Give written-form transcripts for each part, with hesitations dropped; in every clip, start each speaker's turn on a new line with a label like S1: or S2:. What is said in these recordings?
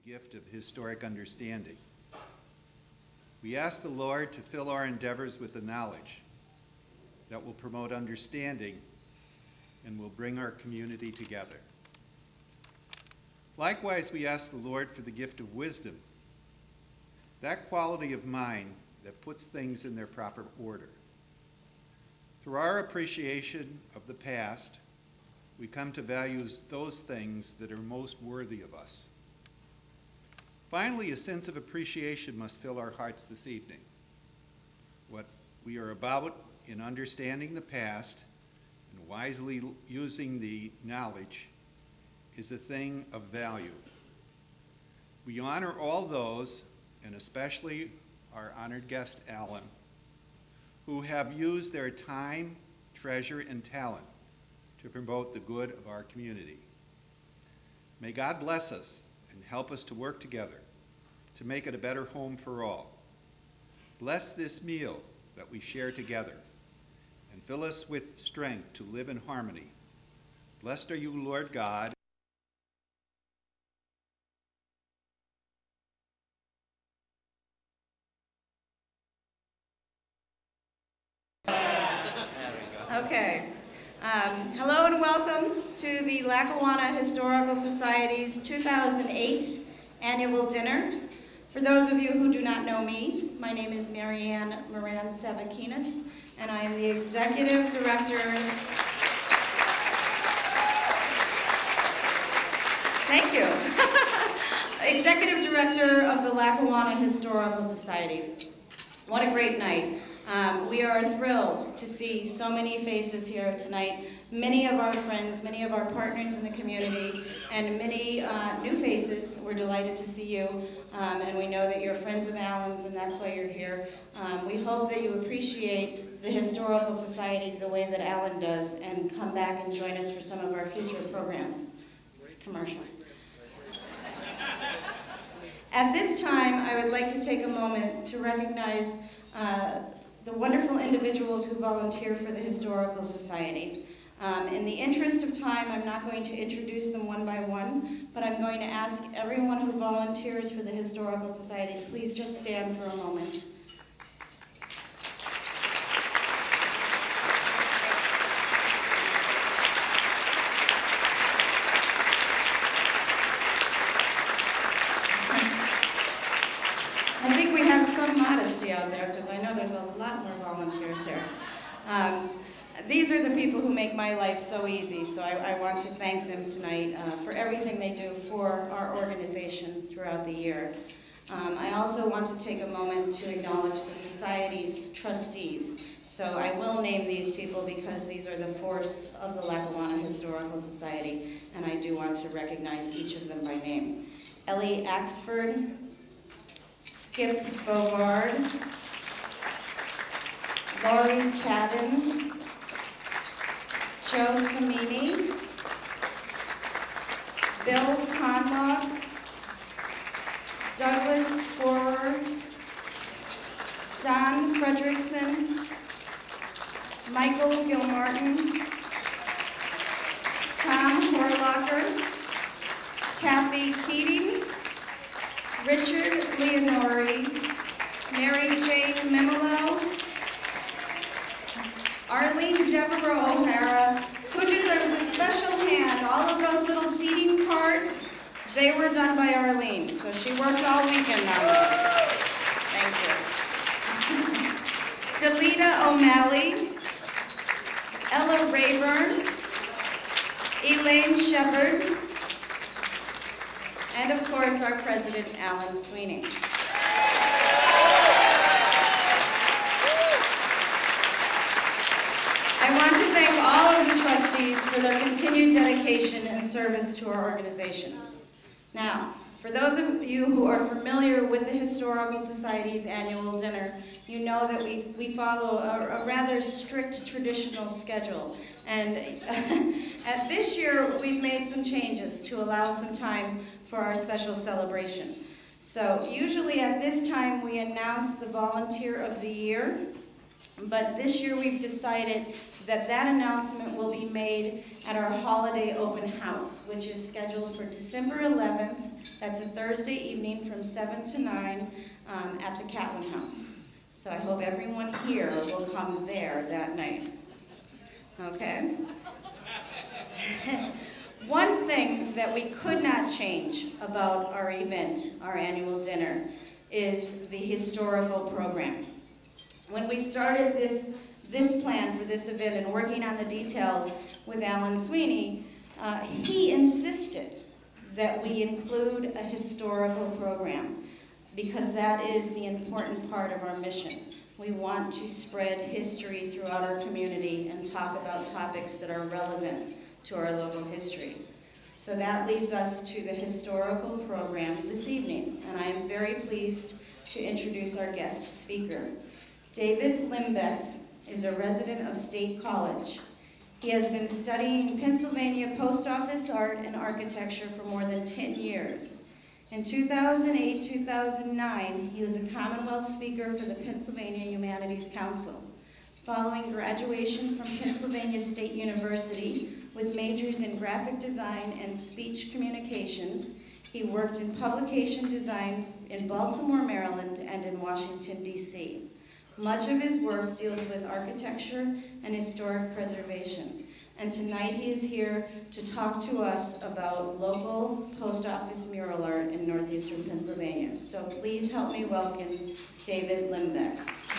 S1: gift of historic understanding. We ask the Lord to fill our endeavors with the knowledge that will promote understanding and will bring our community together. Likewise, we ask the Lord for the gift of wisdom, that quality of mind that puts things in their proper order. Through our appreciation of the past, we come to value those things that are most worthy of us. Finally, a sense of appreciation must fill our hearts this evening. What we are about in understanding the past and wisely using the knowledge is a thing of value. We honor all those, and especially our honored guest, Alan, who have used their time, treasure, and talent to promote the good of our community. May God bless us and help us to work together to make it a better home for all. Bless this meal that we share together and fill us with strength to live in harmony. Blessed are you, Lord God.
S2: Okay. Hello and welcome to the Lackawanna Historical Society's 2008 annual dinner. For those of you who do not know me, my name is Marianne Moran Savakinas, and I am the Executive Director. Thank you. Executive Director of the Lackawanna Historical Society. What a great night. We are thrilled to see so many faces here tonight. Many of our friends, many of our partners in the community, and many new faces. We're delighted to see you, and we know that you're friends of Alan's, and that's why you're here. We hope that you appreciate the Historical Society the way that Alan does, and come back and join us for some of our future programs. It's commercial. At this time, I would like to take a moment to recognize the wonderful individuals who volunteer for the Historical Society. In the interest of time, I'm not going to introduce them one by one, but I'm going to ask everyone who volunteers for the Historical Society to please just stand for a moment. I think we have some modesty out there because I know there's a lot more volunteers here. These are the people who make my life so easy, so I want to thank them tonight for everything they do for our organization throughout the year. I also want to take a moment to acknowledge the Society's trustees. So I will name these people because these are the force of the Lackawanna Historical Society, and I do want to recognize each of them by name. Ellie Axford, Skip Bovard, Laurie Cabin, Joe Samini, Bill Conlock, Douglas Forward, Don Fredrickson, Michael Gilmartin, Tom Horlocker, Kathy Keating, Richard Leonori, Mary Jane Memolo, Arlene Devereaux O'Hara, who deserves a special hand. All of those little seating cards, they were done by Arlene, so she worked all weekend on those. Thank you. Delita O'Malley, Ella Rayburn, Elaine Shepard, and of course our president, Alan Sweeney. I want to thank all of the trustees for their continued dedication and service to our organization. Now, for those of you who are familiar with the Historical Society's annual dinner, you know that we follow a rather strict traditional schedule. And at this year, we've made some changes to allow some time for our special celebration. So usually at this time, we announce the Volunteer of the Year. But this year we've decided that that announcement will be made at our holiday open house, which is scheduled for December 11th. That's a Thursday evening from 7 to 9 at the Catlin House. So I hope everyone here will come there that night. Okay? One thing that we could not change about our event, our annual dinner, is the historical program. When we started this plan for this event and working on the details with Alan Sweeney, he insisted that we include a historical program because that is the important part of our mission. We want to spread history throughout our community and talk about topics that are relevant to our local history. So that leads us to the historical program this evening, and I am very pleased to introduce our guest speaker. David Limbeck is a resident of State College. He has been studying Pennsylvania post office art and architecture for more than 10 years. In 2008-2009, he was a Commonwealth Speaker for the Pennsylvania Humanities Council. Following graduation from Pennsylvania State University with majors in graphic design and speech communications, he worked in publication design in Baltimore, Maryland, and in Washington, D.C. Much of his work deals with architecture and historic preservation. And tonight he is here to talk to us about local post office mural art in northeastern Pennsylvania. So please help me welcome David Limbeck.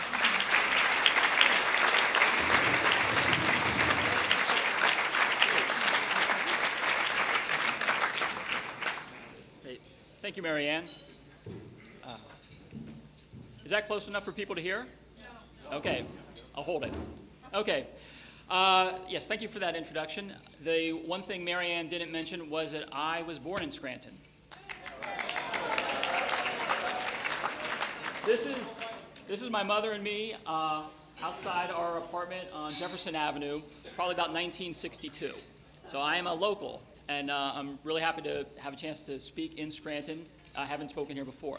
S3: Great. Thank you, Mary Ann. Is that close enough for people to hear? Okay, I'll hold it. Okay. Yes, thank you for that introduction. The one thing Mary Ann didn't mention was that I was born in Scranton. This is my mother and me outside our apartment on Jefferson Avenue, probably about 1962. So I am a local, and I'm really happy to have a chance to speak in Scranton. I haven't spoken here before.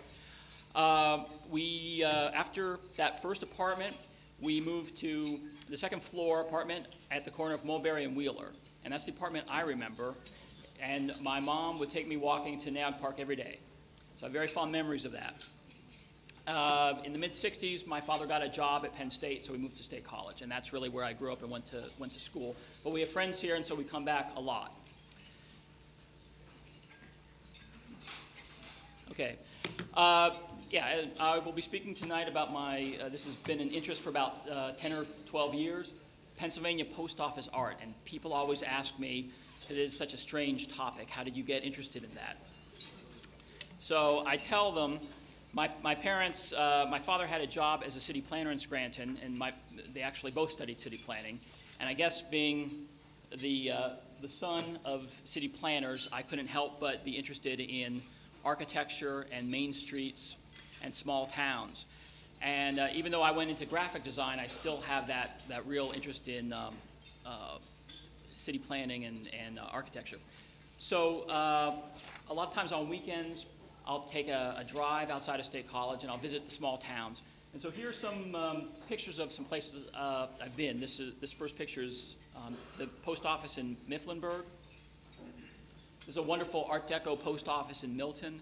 S3: After that first apartment, we moved to the second floor apartment at the corner of Mulberry and Wheeler. And that's the apartment I remember. And my mom would take me walking to Nahant Park every day. So I have very fond memories of that. In the mid-'60s, my father got a job at Penn State, so we moved to State College. And that's really where I grew up and went to school. But we have friends here, and so we come back a lot. Okay. Yeah, I will be speaking tonight about this has been an interest for about 10 or 12 years, Pennsylvania post office art. And people always ask me, because it is such a strange topic, how did you get interested in that? So I tell them, my parents, my father had a job as a city planner in Scranton, and they actually both studied city planning. And I guess being the son of city planners, I couldn't help but be interested in architecture and main streets and small towns. And even though I went into graphic design, I still have that real interest in city planning and architecture. So a lot of times on weekends, I'll take a drive outside of State College and I'll visit the small towns. And so here's some pictures of some places I've been. This first picture is the post office in Mifflinburg. There's a wonderful Art Deco post office in Milton.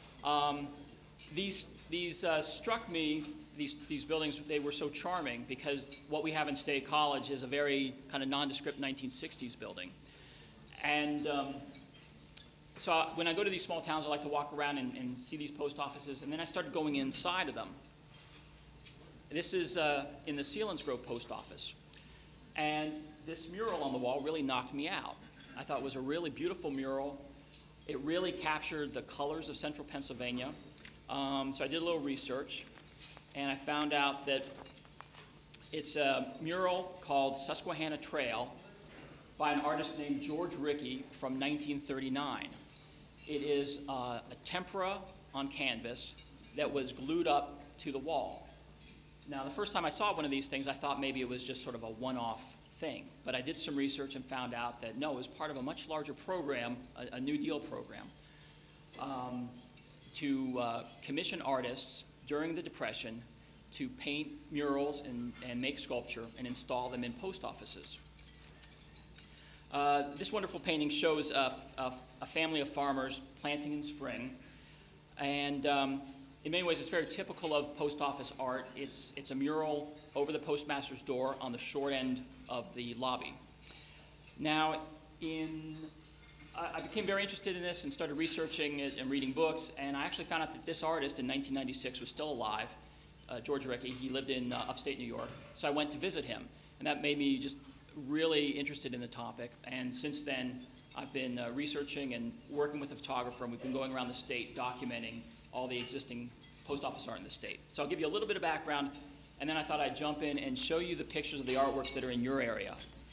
S3: These struck me, these buildings, they were so charming because what we have in State College is a very kind of nondescript 1960s building. And so when I go to these small towns, I like to walk around and see these post offices, and then I started going inside of them. This is in the Selinsgrove post office. And this mural on the wall really knocked me out. I thought it was a really beautiful mural. It really captured the colors of central Pennsylvania. So I did a little research, and I found out that it's a mural called Susquehanna Trail by an artist named George Rickey from 1939. It is a tempera on canvas that was glued up to the wall. Now, the first time I saw one of these things, I thought maybe it was just sort of a one-off thing. But I did some research and found out that no, it was part of a much larger program, a New Deal program, to commission artists during the Depression to paint murals and make sculpture and install them in post offices. This wonderful painting shows a family of farmers planting in spring, and in many ways it's very typical of post office art. It's a mural over the postmaster's door on the short end of the lobby. Now, I became very interested in this and started researching it and reading books, and I actually found out that this artist in 1996 was still alive, George Rickey. He lived in upstate New York, so I went to visit him, and that made me just really interested in the topic. And since then, I've been researching and working with a photographer, and we've been going around the state documenting all the existing post office art in the state. So I'll give you a little bit of background, and then I thought I'd jump in and show you the pictures of the artworks that are in your area.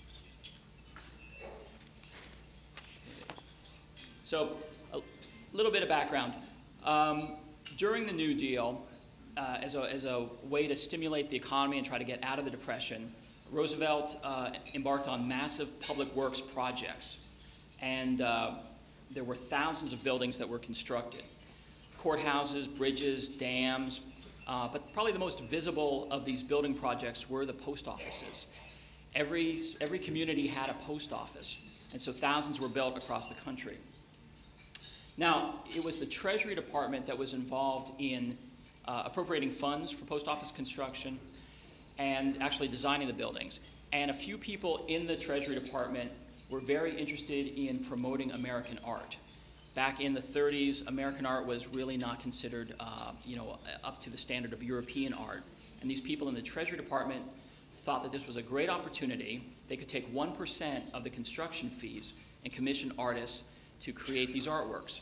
S3: So a little bit of background. During the New Deal, as a way to stimulate the economy and try to get out of the Depression, Roosevelt embarked on massive public works projects. And there were thousands of buildings that were constructed. Courthouses, bridges, dams, but probably the most visible of these building projects were the post offices. Every community had a post office, and so thousands were built across the country. Now, it was the Treasury Department that was involved in appropriating funds for post office construction and actually designing the buildings. And a few people in the Treasury Department were very interested in promoting American art. Back in the 30s, American art was really not considered up to the standard of European art. And these people in the Treasury Department thought that this was a great opportunity. They could take 1% of the construction fees and commission artists to create these artworks.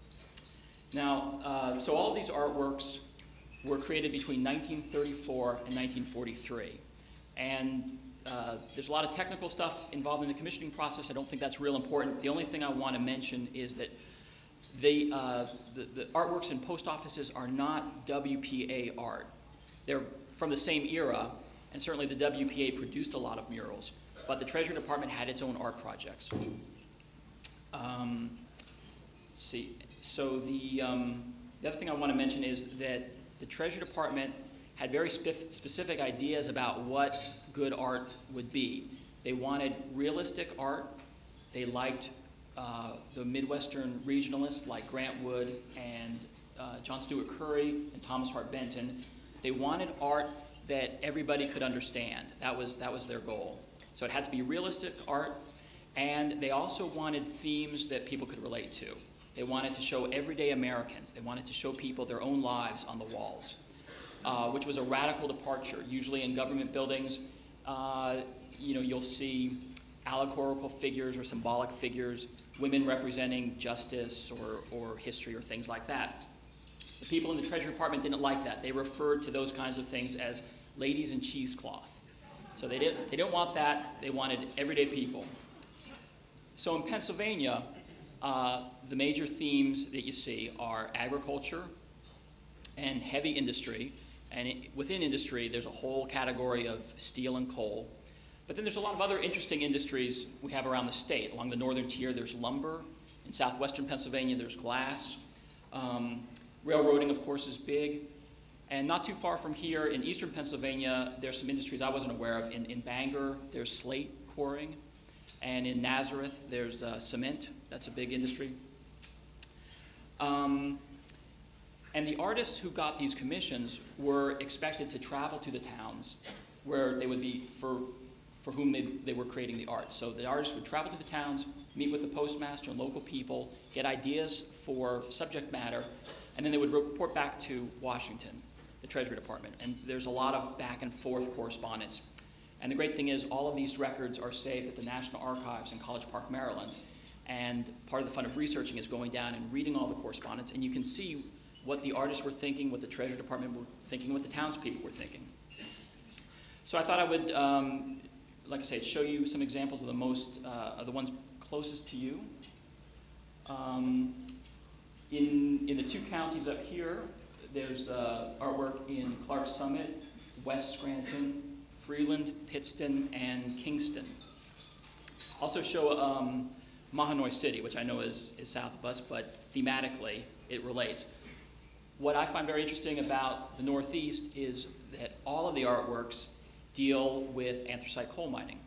S3: Now, so all of these artworks were created between 1934 and 1943. And there's a lot of technical stuff involved in the commissioning process. I don't think that's real important. The only thing I want to mention is that the artworks in post offices are not WPA art. They're from the same era, and certainly the WPA produced a lot of murals, but the Treasury Department had its own art projects. Let's see. So the other thing I want to mention is that the Treasury Department had very specific ideas about what good art would be. They wanted realistic art. They liked the Midwestern regionalists like Grant Wood and John Stewart Curry and Thomas Hart Benton. They wanted art that everybody could understand. That was their goal. So it had to be realistic art, and they also wanted themes that people could relate to. They wanted to show everyday Americans. They wanted to show people their own lives on the walls, which was a radical departure. Usually in government buildings, you'll see allegorical figures or symbolic figures, women representing justice or history or things like that. The people in the Treasury Department didn't like that. They referred to those kinds of things as ladies in cheesecloth. So they didn't want that. They wanted everyday people. So in Pennsylvania, the major themes that you see are agriculture and heavy industry. And within industry, there's a whole category of steel and coal. But then there's a lot of other interesting industries we have around the state. Along the northern tier, there's lumber. In southwestern Pennsylvania, there's glass. Railroading, of course, is big. And not too far from here, in eastern Pennsylvania, there's some industries I wasn't aware of. In Bangor, there's slate quarrying. And in Nazareth, there's cement. That's a big industry. And the artists who got these commissions were expected to travel to the towns where they would be, for whom they were creating the art. So the artists would travel to the towns, meet with the postmaster and local people, get ideas for subject matter, and then they would report back to Washington, the Treasury Department. And there's a lot of back and forth correspondence. And the great thing is all of these records are saved at the National Archives in College Park, Maryland. And part of the fun of researching is going down and reading all the correspondence, and you can see what the artists were thinking, what the Treasury Department were thinking, what the townspeople were thinking. So I thought I would, like I say, show you some examples of the ones closest to you. In the two counties up here, there's artwork in Clark Summit, West Scranton, Freeland, Pittston, and Kingston. Also show Mahanoy City, which I know is south of us, but thematically it relates. What I find very interesting about the Northeast is that all of the artworks deal with anthracite coal mining,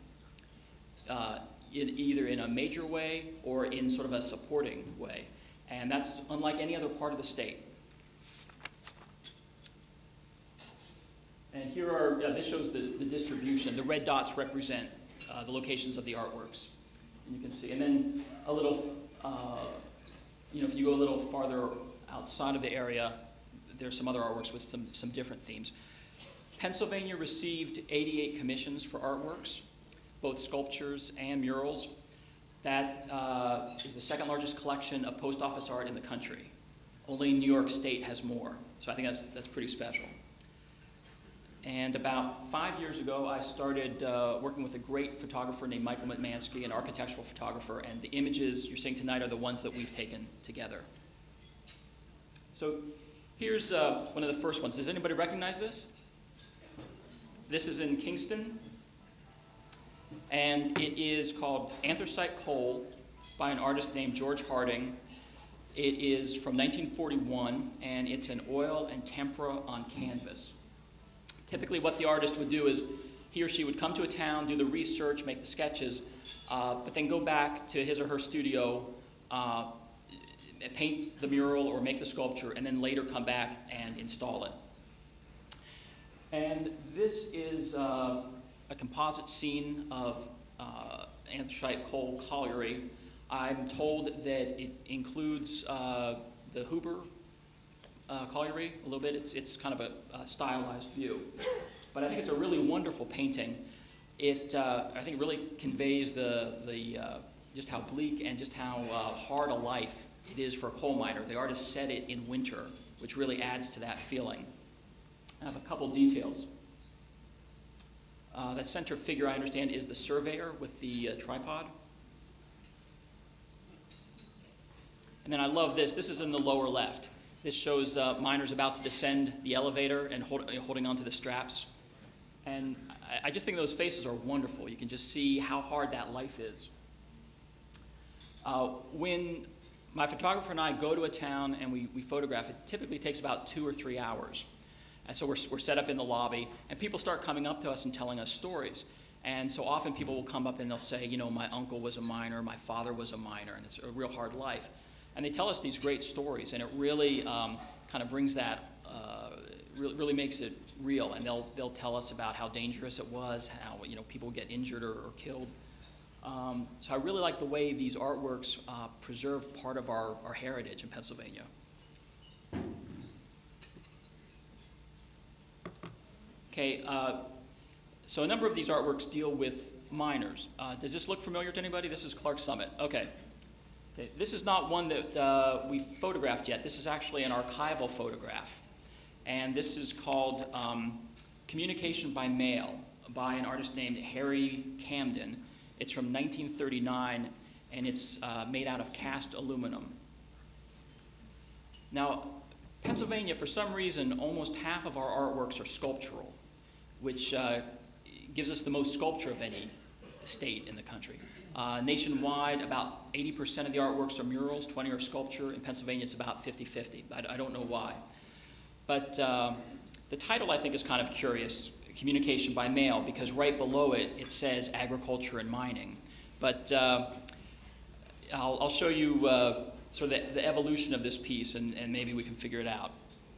S3: either in a major way or in sort of a supporting way. And that's unlike any other part of the state. And here are, this shows the distribution. The red dots represent the locations of the artworks. And you can see, and then a little, if you go a little farther outside of the area, there's some other artworks with some different themes. Pennsylvania received 88 commissions for artworks, both sculptures and murals. That is the second largest collection of post office art in the country. Only New York State has more, so I think that's pretty special. And about 5 years ago, I started working with a great photographer named Michael Metmansky, an architectural photographer, and the images you're seeing tonight are the ones that we've taken together. So here's one of the first ones. Does anybody recognize this? This is in Kingston, and it is called Anthracite Coal by an artist named George Harding. It is from 1941, and it's an oil and tempera on canvas. Typically what the artist would do is he or she would come to a town, do the research, make the sketches, but then go back to his or her studio, paint the mural or make the sculpture, and then later come back and install it. And this is a composite scene of anthracite coal colliery. I'm told that it includes the Huber colliery a little bit. It's kind of a stylized view. But I think it's a really wonderful painting. I think it really conveys just how bleak and just how hard a life it is for a coal miner. The artist set it in winter, which really adds to that feeling. I have a couple details. That center figure, I understand, is the surveyor with the tripod. And then I love this. This is in the lower left. This shows miners about to descend the elevator and holding onto the straps. And I just think those faces are wonderful. You can just see how hard that life is. When my photographer and I go to a town and we photograph, it typically takes about 2 or 3 hours. And so we're set up in the lobby, and people start coming up to us and telling us stories. And so often people will come up and they'll say, you know, my uncle was a miner, my father was a miner, and it's a real hard life. And they tell us these great stories, and it really kind of brings that, really makes it real. And they'll tell us about how dangerous it was, how people get injured or killed. So I really like the way these artworks preserve part of our heritage in Pennsylvania. Okay, so a number of these artworks deal with miners. Does this look familiar to anybody? This is Clark Summit. Okay. Okay, this is not one that we photographed yet. This is actually an archival photograph. And this is called Communication by Mail by an artist named Harry Camden. It's from 1939, and it's made out of cast aluminum. Now, Pennsylvania, for some reason, almost half of our artworks are sculptural, which gives us the most sculpture of any state in the country. Nationwide, about 80% of the artworks are murals, 20 are sculpture. In Pennsylvania, it's about 50-50. I don't know why. But the title, I think, is kind of curious, Communication by Mail, because right below it, it says agriculture and mining. But I'll show you sort of the evolution of this piece, and maybe we can figure it out.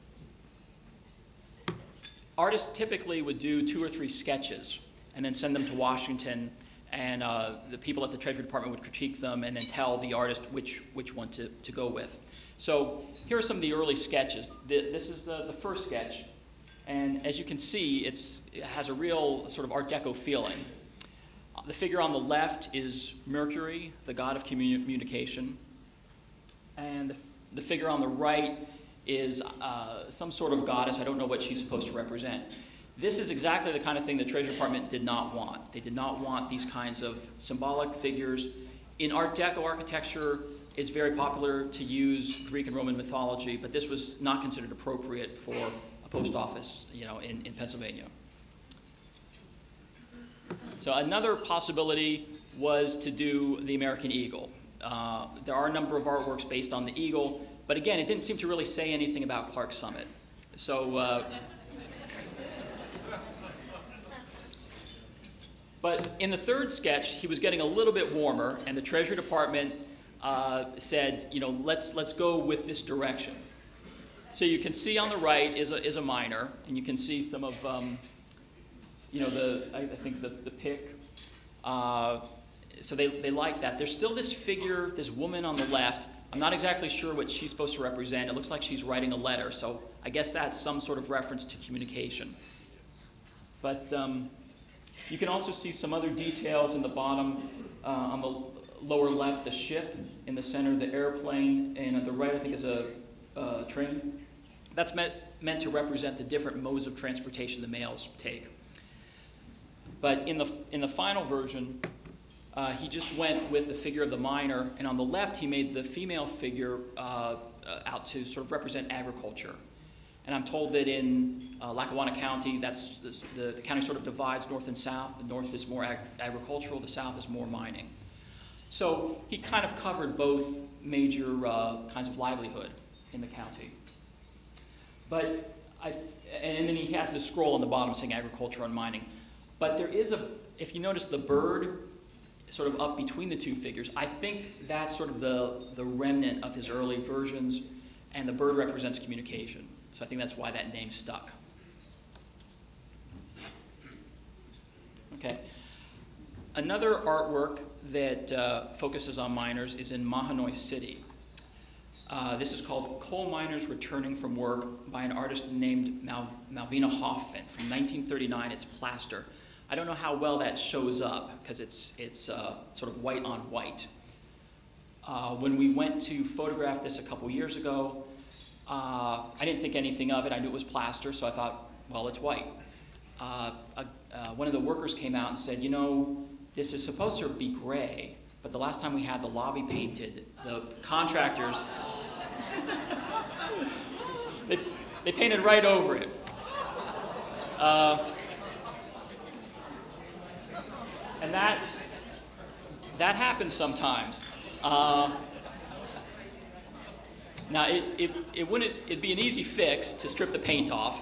S3: Artists typically would do 2 or 3 sketches and then send them to Washington, and the people at the Treasury Department would critique them and then tell the artist which one to go with. So here are some of the early sketches. This is the first sketch, and as you can see, it has a real sort of Art Deco feeling. The figure on the left is Mercury, the god of communication, and the figure on the right is some sort of goddess. I don't know what she's supposed to represent. This is exactly the kind of thing the Treasury Department did not want. They did not want these kinds of symbolic figures. In Art Deco architecture, it's very popular to use Greek and Roman mythology, but this was not considered appropriate for a post office, in Pennsylvania. So another possibility was to do the American eagle. There are a number of artworks based on the eagle, But again, it didn't seem to really say anything about Clark Summit. So, but in the third sketch, he was getting a little bit warmer, and the Treasury Department said, you know, let's go with this direction. So you can see on the right is a miner, and you can see some of, you know, I think the pick. So they like that. There's still this figure, this woman on the left. I'm not exactly sure what she's supposed to represent. It looks like she's writing a letter, so I guess that's some sort of reference to communication. But you can also see some other details in the bottom. On the lower left, the ship. In the center, the airplane. And at the right, I think, is a train. That's meant to represent the different modes of transportation the males take. But in the final version, he just went with the figure of the miner, and on the left he made the female figure out to sort of represent agriculture. And I'm told that in Lackawanna County, that's the county sort of divides north and south. The north is more agricultural, the south is more mining. So he kind of covered both major kinds of livelihood in the county. But and then he has this scroll on the bottom saying agriculture and mining. But there is if you notice the bird sort of up between the two figures, I think that's sort of the remnant of his early versions, and the bird represents communication. So I think that's why that name stuck. Okay. Another artwork that focuses on miners is in Mahanoy City. This is called Coal Miners Returning from Work by an artist named Malvina Hoffman from 1939. It's plaster. I don't know how well that shows up because it's sort of white on white. When we went to photograph this a couple years ago, I didn't think anything of it. I knew it was plaster, so I thought, well, it's white. One of the workers came out and said, you know, this is supposed to be gray, but the last time we had the lobby painted, the contractors, they painted right over it. And that happens sometimes. Now, it'd be an easy fix to strip the paint off.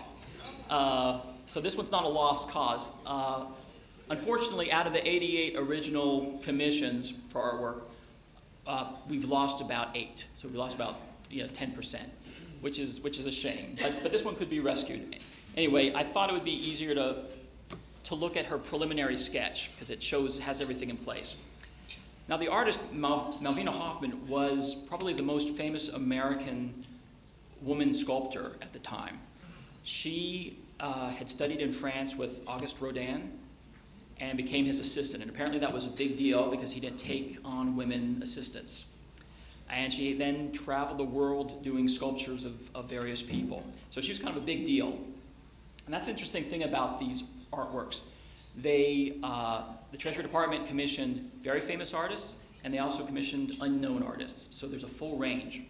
S3: So this one's not a lost cause. Unfortunately, out of the 88 original commissions for artwork, we've lost about 8. So we lost about 10%, which is a shame. But this one could be rescued. Anyway, I thought it would be easier to look at her preliminary sketch because it has everything in place. Now, the artist Malvina Hoffman was probably the most famous American woman sculptor at the time. She had studied in France with Auguste Rodin and became his assistant. And apparently that was a big deal because he didn't take on women assistants. And she then traveled the world doing sculptures of various people. So she was kind of a big deal. And that's the interesting thing about these artworks. The Treasury Department commissioned very famous artists, and they also commissioned unknown artists. So there's a full range.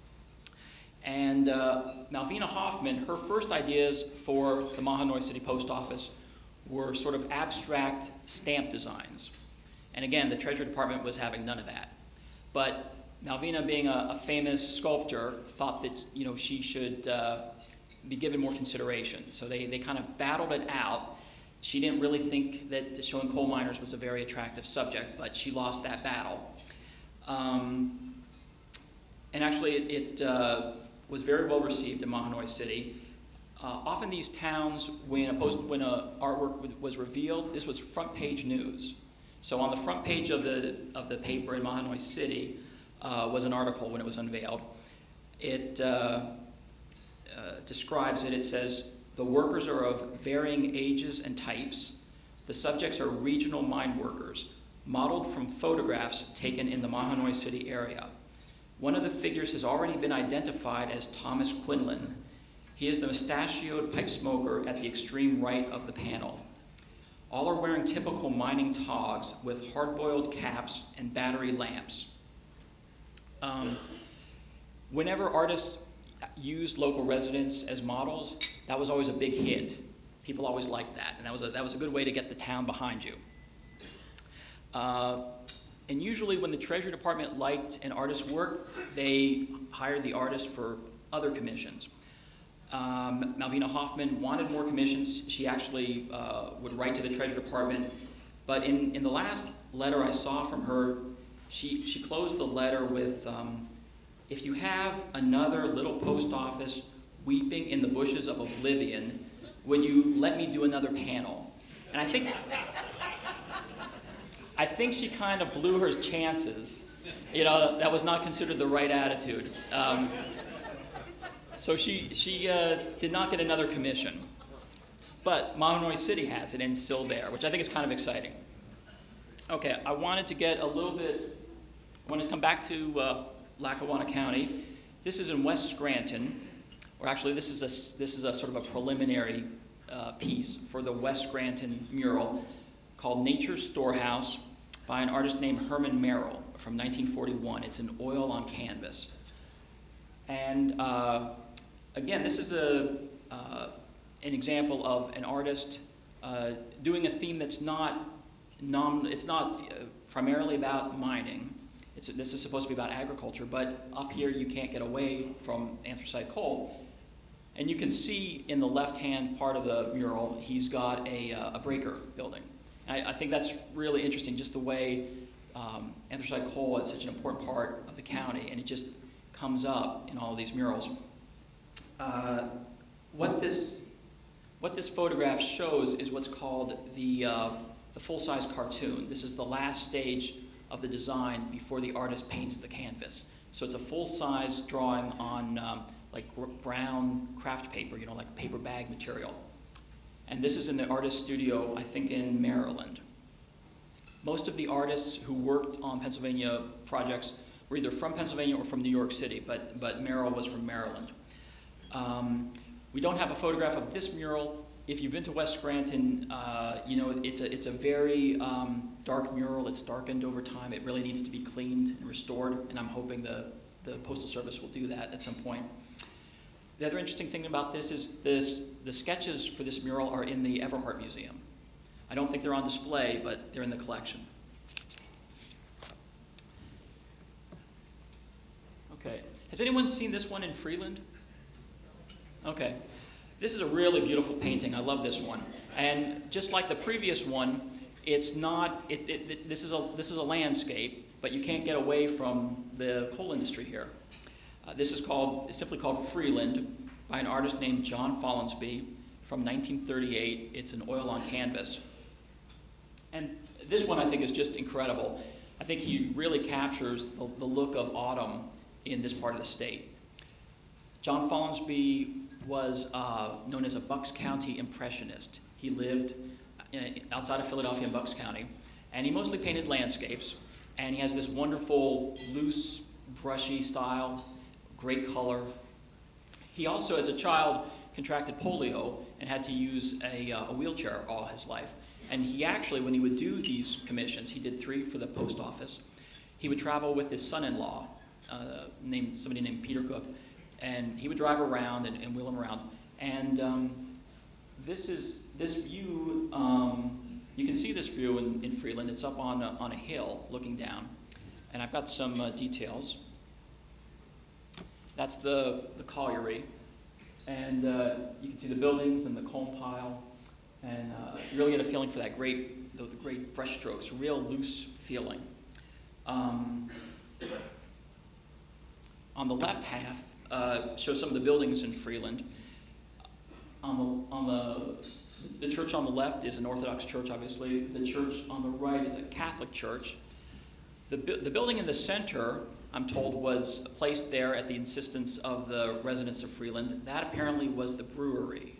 S3: And Malvina Hoffman, her first ideas for the Mahanoy City Post Office were sort of abstract stamp designs. And again, the Treasury Department was having none of that. But Malvina, being a famous sculptor, thought that she should be given more consideration. So they kind of battled it out. She didn't really think that showing coal miners was a very attractive subject, but she lost that battle. And actually, it was very well received in Mahanoy City. Often these towns, when an artwork was revealed, this was front page news. So on the front page of the paper in Mahanoy City was an article when it was unveiled. It describes it. It says, the workers are of varying ages and types. The subjects are regional mine workers, modeled from photographs taken in the Mahanoy City area. One of the figures has already been identified as Thomas Quinlan. He is the mustachioed pipe smoker at the extreme right of the panel. All are wearing typical mining togs with hard-boiled caps and battery lamps. Whenever artists used local residents as models, that was always a big hit. People always liked that, and that was a good way to get the town behind you. And usually when the Treasury Department liked an artist's work, they hired the artist for other commissions. Malvina Hoffman wanted more commissions. She actually would write to the Treasury Department. But in the last letter I saw from her, she closed the letter with, if you have another little post office weeping in the bushes of oblivion, would you let me do another panel? And I think she kind of blew her chances. You know, that was not considered the right attitude. So she did not get another commission. But Mahanoy City has it and it's still there, which I think is kind of exciting. Okay, I wanted to get a little bit, I wanted to come back to Lackawanna County. This is in West Scranton, or actually this is a sort of a preliminary piece for the West Scranton mural called Nature's Storehouse by an artist named Herman Merrill from 1941. It's an oil on canvas. And again, this is an example of an artist doing a theme that's not primarily about mining. This is supposed to be about agriculture, but up here you can't get away from anthracite coal. And you can see in the left-hand part of the mural, he's got a breaker building. And I think that's really interesting, just the way anthracite coal is such an important part of the county, and it just comes up in all of these murals. What this photograph shows is what's called the full-size cartoon. This is the last stage of the design before the artist paints the canvas. So it's a full-size drawing on like brown craft paper, you know, like paper bag material. And this is in the artist studio, I think in Maryland. Most of the artists who worked on Pennsylvania projects were either from Pennsylvania or from New York City, but Merrill was from Maryland. We don't have a photograph of this mural. If you've been to West Scranton, you know, it's a very dark mural. It's darkened over time. It really needs to be cleaned and restored, and I'm hoping the Postal Service will do that at some point. The other interesting thing about this is the sketches for this mural are in the Everhart Museum. I don't think they're on display, but they're in the collection. Okay, has anyone seen this one in Freeland? Okay, this is a really beautiful painting. I love this one. And just like the previous one, it's not, this is a landscape, but you can't get away from the coal industry here. This is simply called Freeland by an artist named John Follansbee from 1938. It's an oil on canvas. And this one I think is just incredible. I think he really captures the look of autumn in this part of the state. John Follansbee was known as a Bucks County Impressionist. He lived outside of Philadelphia in Bucks County, and he mostly painted landscapes. And he has this wonderful, loose, brushy style, great color. He also, as a child, contracted polio and had to use a wheelchair all his life. And he actually, when he would do these commissions, he did 3 for the post office, he would travel with his son-in-law, somebody named Peter Cook, and he would drive around and wheel him around. And this view, you can see this view in Freeland. It's up on a hill looking down. And I've got some details. That's the colliery. And you can see the buildings and the coal pile. And you really get a feeling for that the great brush strokes, real loose feeling. On the left half shows some of the buildings in Freeland. The church on the left is an Orthodox church, obviously. The church on the right is a Catholic church. The building in the center, I'm told, was placed there at the insistence of the residents of Freeland. That apparently was the brewery.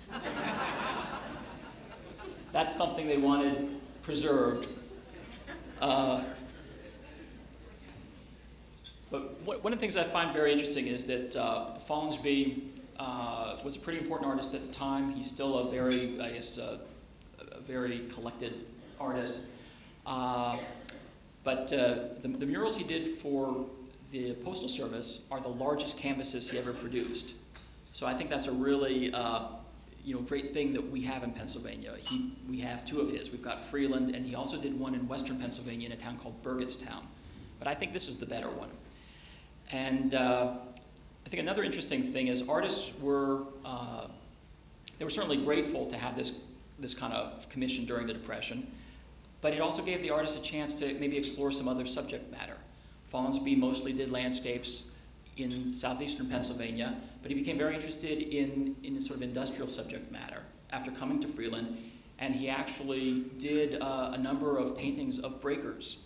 S3: That's something they wanted preserved. But one of the things I find very interesting is that Follansbee was a pretty important artist at the time. He's still a very, I guess, a very collected artist. But the murals he did for the Postal Service are the largest canvases he ever produced. So I think that's a really great thing that we have in Pennsylvania. We have two of his. We've got Freeland, and he also did one in western Pennsylvania in a town called Burgettstown. But I think this is the better one. And I think another interesting thing is artists were, they were certainly grateful to have this kind of commission during the Depression, but it also gave the artists a chance to maybe explore some other subject matter. Follansbee mostly did landscapes in southeastern Pennsylvania, but he became very interested in sort of industrial subject matter after coming to Freeland, and he actually did a number of paintings of breakers.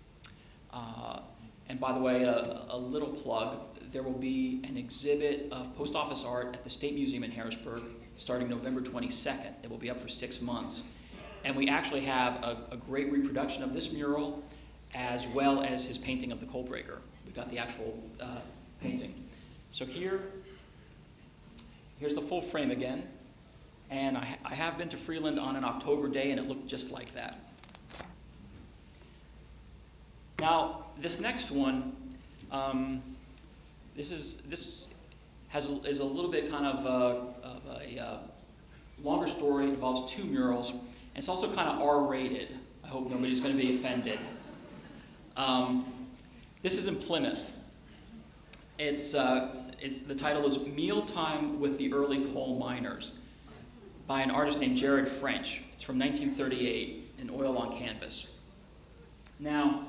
S3: And by the way, a little plug, there will be an exhibit of post office art at the State Museum in Harrisburg starting November 22nd. It will be up for 6 months. And we actually have a great reproduction of this mural as well as his painting of the coal breaker. We got the actual painting. So here's the full frame again. And I have been to Freeland on an October day, and it looked just like that. Now, this next one, is a little bit kind of a longer story. It involves 2 murals, and it's also kind of R-rated. I hope nobody's going to be offended. This is in Plymouth. The title is Mealtime with the Early Coal Miners by an artist named Jared French. It's from 1938 in oil on canvas. Now,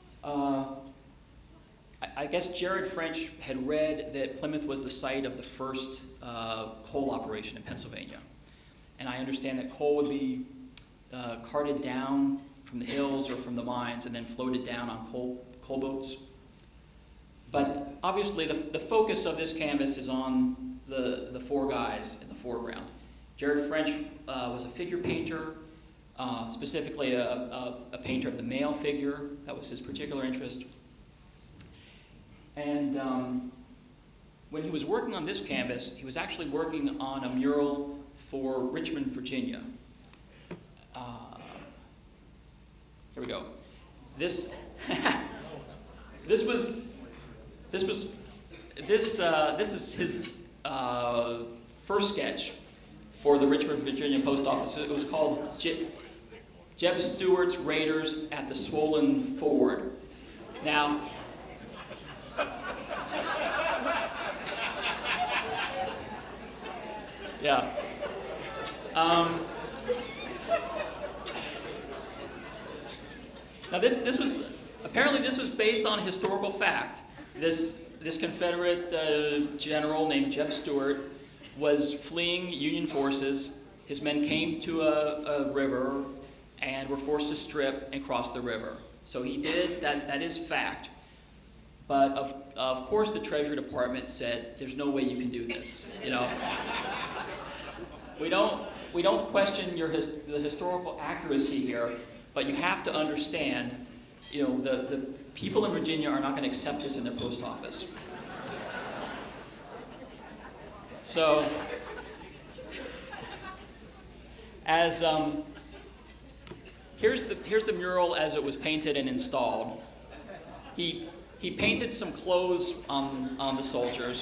S3: I guess Jared French had read that Plymouth was the site of the first coal operation in Pennsylvania. And I understand that coal would be carted down from the hills or from the mines and then floated down on coal boats. But obviously the focus of this canvas is on the 4 guys in the foreground. Jared French was a figure painter, specifically a painter of the male figure. That was his particular interest. And when he was working on this canvas, he was actually working on a mural for Richmond, Virginia. Here we go. This is his first sketch for the Richmond, Virginia post office. It was called Jeb Stuart's Raiders at the Swollen Ford. Now, yeah. Now this was based on historical fact. This Confederate general named Jeb Stuart was fleeing Union forces. His men came to a river and were forced to strip and cross the river. So he did, that is fact. But of course the Treasury Department said, there's no way you can do this, you know. We don't question the historical accuracy here, but you have to understand, you know, the people in Virginia are not going to accept this in their post office. So, here's the mural as it was painted and installed. He painted some clothes on the soldiers,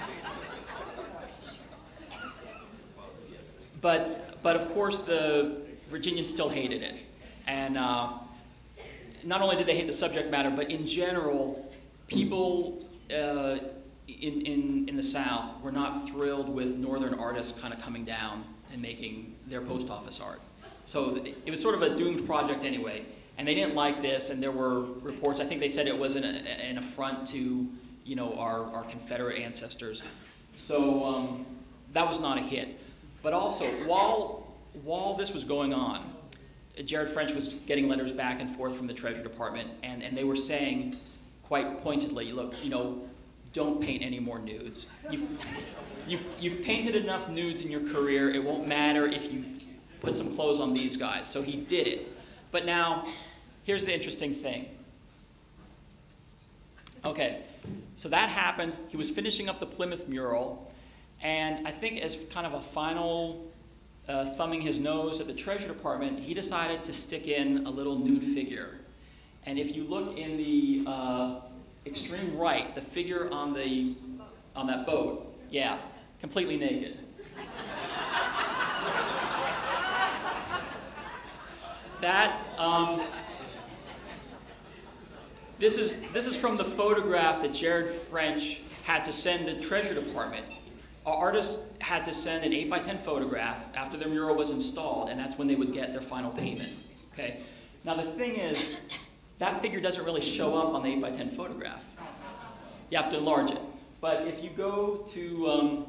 S3: but of course the Virginians still hated it, and not only did they hate the subject matter, but in general, people in the South were not thrilled with Northern artists kind of coming down and making their post office art. So it was sort of a doomed project anyway, and they didn't like this, and there were reports, I think they said it was an affront to, you know, our Confederate ancestors. So that was not a hit. But also, while this was going on, Jared French was getting letters back and forth from the Treasury Department, and they were saying quite pointedly, look, you know, don't paint any more nudes. You've painted enough nudes in your career. It won't matter if you put some clothes on these guys. So he did it. But now, here's the interesting thing. Okay, so that happened. He was finishing up the Plymouth mural, and I think as kind of a final thumbing his nose at the Treasury Department, he decided to stick in a little nude figure. And if you look in the extreme right, the figure on that boat, yeah, completely naked. This is from the photograph that Jared French had to send the Treasury Department. Our artists had to send an 8x10 photograph after their mural was installed, and that's when they would get their final payment. Okay. Now the thing is, that figure doesn't really show up on the 8x10 photograph. You have to enlarge it. But if you go to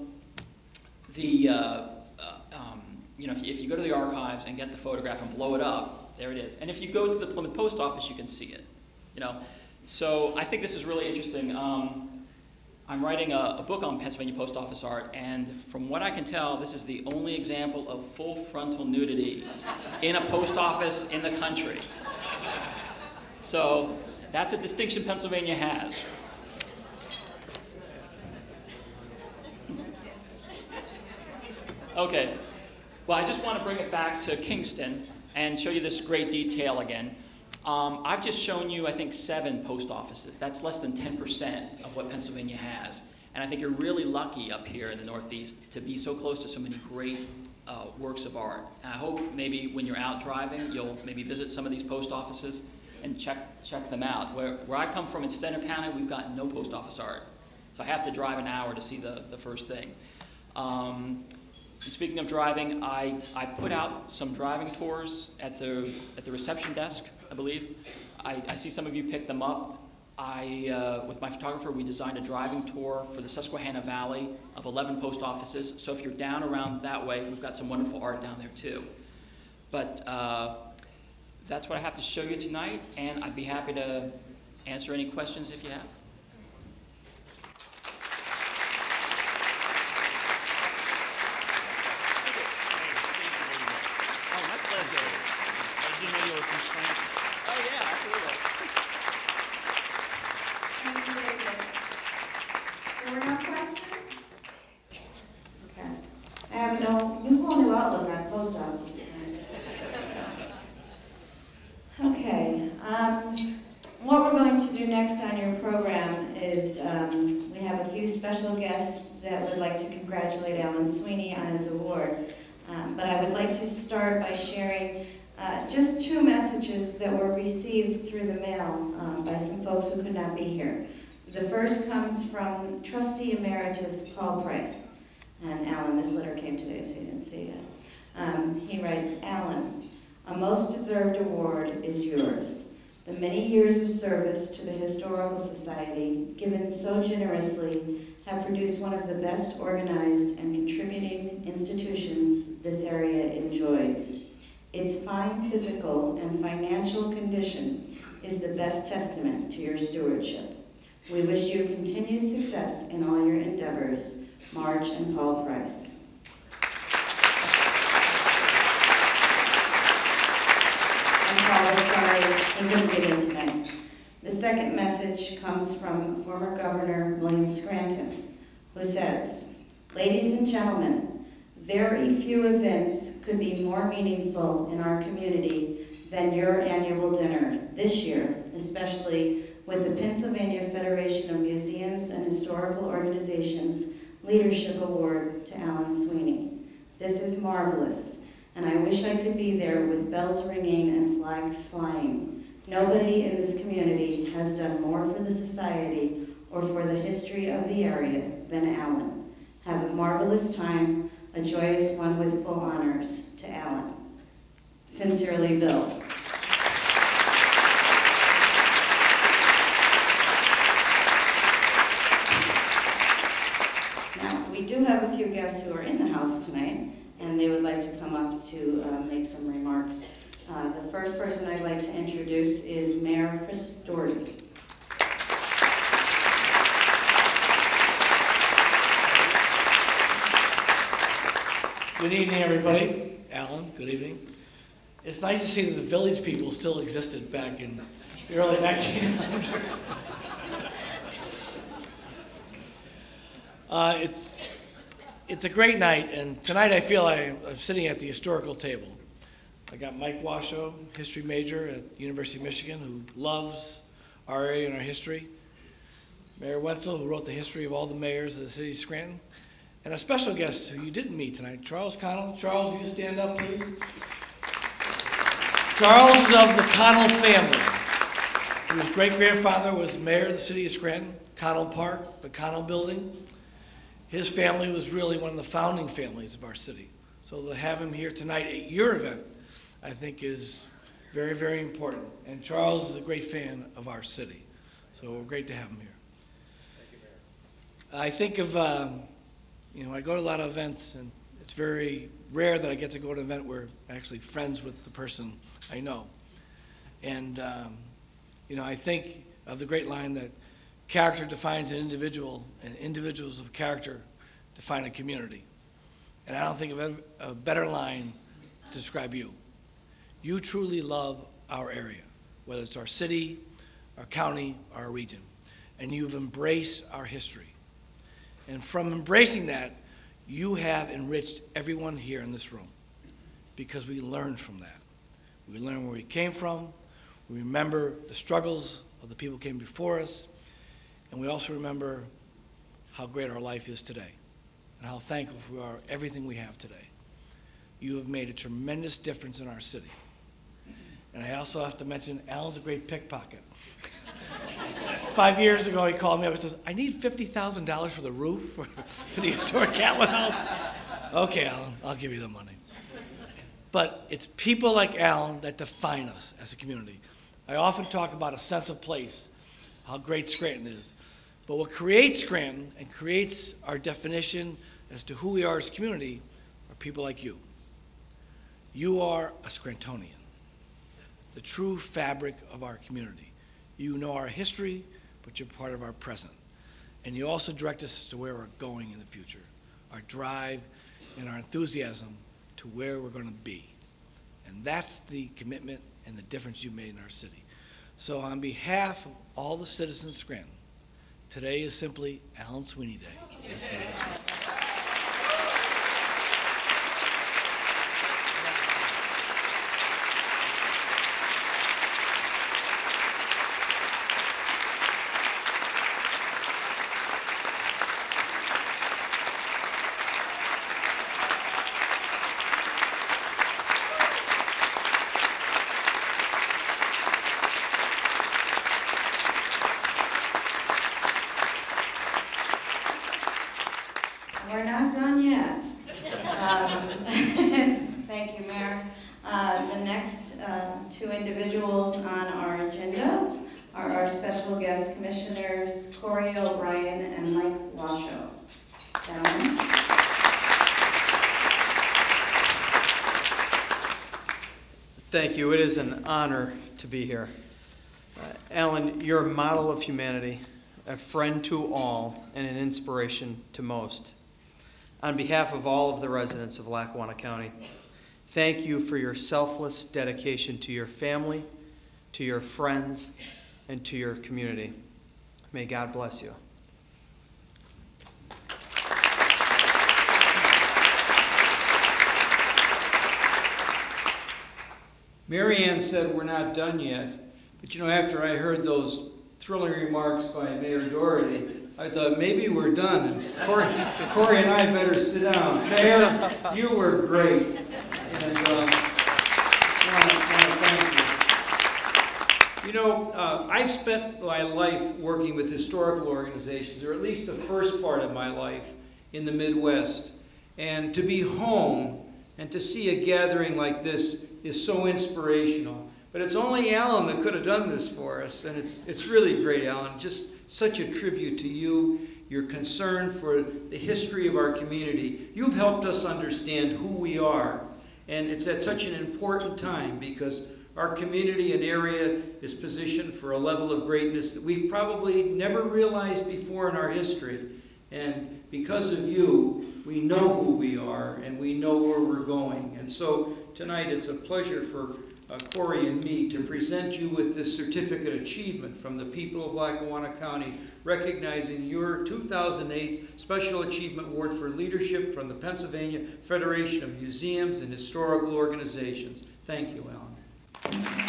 S3: if you go to the archives and get the photograph and blow it up, there it is. And if you go to the Plymouth Post Office, you can see it. So I think this is really interesting. I'm writing a book on Pennsylvania post office art, and from what I can tell, this is the only example of full frontal nudity in a post office in the country. So that's a distinction Pennsylvania has. Okay, well, I just want to bring it back to Kingston and show you this great detail again. I've just shown you, I think, 7 post offices. That's less than 10% of what Pennsylvania has. And I think you're really lucky up here in the Northeast to be so close to so many great works of art. And I hope maybe when you're out driving, you'll maybe visit some of these post offices and check them out. Where I come from in Center County, we've got no post office art. So I have to drive an hour to see the first thing. And speaking of driving, I put out some driving tours at the reception desk, I believe. I see some of you picked them up. With my photographer, we designed a driving tour for the Susquehanna Valley of 11 post offices. So if you're down around that way, we've got some wonderful art down there too. But that's what I have to show you tonight, and I'd be happy to answer any questions if you have.
S2: What we're going to do next on your program is we have a few special guests that would like to congratulate Alan Sweeney on his award. But I would like to start by sharing just 2 messages that were received through the mail by some folks who could not be here. The first comes from Trustee Emeritus Paul Price. And Alan, this letter came today, so you didn't see it. He writes, Alan, a most deserved award is yours. The many years of service to the Historical Society, given so generously, have produced one of the best organized and contributing institutions this area enjoys. Its fine physical and financial condition is the best testament to your stewardship. We wish you continued success in all your endeavors. Marge and Paul Price. Sorry, he couldn't get in tonight. The second message comes from former Governor William Scranton, who says, ladies and gentlemen, very few events could be more meaningful in our community than your annual dinner this year, especially with the Pennsylvania Federation of Museums and Historical Organizations Leadership Award to Alan Sweeney. This is marvelous, and I wish I could be there with bells ringing and flags flying. Nobody in this community has done more for the society or for the history of the area than Alan. Have a marvelous time, a joyous one with full honors to Alan. Sincerely, Bill. Now, we do have a few guests who are in the house tonight, and they would like to come up to make some remarks. The first person I'd like to introduce is Mayor Chris Doherty.
S4: Good evening, everybody. Alan, good evening. It's nice to see that the village people still existed back in the early 1900s. It's a great night, and tonight I feel I'm sitting at the historical table. I got Mike Washoe, history major at the University of Michigan, who loves our area and our history. Mayor Wenzel, who wrote the history of all the mayors of the city of Scranton. And a special guest who you didn't meet tonight, Charles Connell. Charles, will you stand up, please? Charles is of the Connell family. His great-grandfather was mayor of the city of Scranton, Connell Park, the Connell Building. His family was really one of the founding families of our city. So to have him here tonight at your event, I think is very, very important. And Charles is a great fan of our city. So we're great to have him here.
S5: Thank you, Mayor.
S4: I think of, I go to a lot of events, and it's very rare that I get to go to an event where I'm actually friends with the person I know. And, I think of the great line that character defines an individual, and individuals of character define a community. And I don't think of a better line to describe you. You truly love our area, whether it's our city, our county, our region. And you've embraced our history. And from embracing that, you have enriched everyone here in this room because we learned from that. We learned where we came from. We remember the struggles of the people who came before us. And we also remember how great our life is today and how thankful we are for everything we have today. You have made a tremendous difference in our city. And I also have to mention, Alan's a great pickpocket. 5 years ago, he called me up and says, I need $50,000 for the roof for the historic Catlin House. Okay, Alan, I'll give you the money. But it's people like Alan that define us as a community. I often talk about a sense of place, how great Scranton is. But what creates Scranton and creates our definition as to who we are as a community are people like you. You are a Scrantonian, the true fabric of our community. You know our history, but you're part of our present. And you also direct us to where we're going in the future, our drive and our enthusiasm to where we're going to be. And that's the commitment and the difference you made in our city. So on behalf of all the citizens of Scranton, today is simply Alan Sweeney Day in the city of Scranton.
S2: We're not done yet. Thank you, Mayor. The next two individuals on our agenda are our special guest commissioners, Corey O'Brien and Mike Washoe. Gentlemen.
S6: Thank you. It is an honor to be here. Alan, you're a model of humanity, a friend to all, and an inspiration to most. On behalf of all of the residents of Lackawanna County, thank you for your selfless dedication to your family, to your friends, and to your community. May God bless you.
S7: Mary Ann said we're not done yet, but after I heard those thrilling remarks by Mayor Doherty, I thought maybe we're done. Corey and I better sit down. Mayor, you were great, and want to thank you. I've spent my life working with historical organizations, or at least the first part of my life in the Midwest, and to be home and to see a gathering like this is so inspirational. But it's only Alan that could have done this for us, and it's really great, Alan. Just such a tribute to you, your concern for the history of our community. You've helped us understand who we are, and it's at such an important time because our community and area is positioned for a level of greatness that we've probably never realized before in our history. And because of you, we know who we are and we know where we're going. And so tonight it's a pleasure for Corey and me to present you with this certificate of achievement from the people of Lackawanna County, recognizing your 2008 Special Achievement Award for Leadership from the Pennsylvania Federation of Museums and Historical Organizations. Thank you, Alan.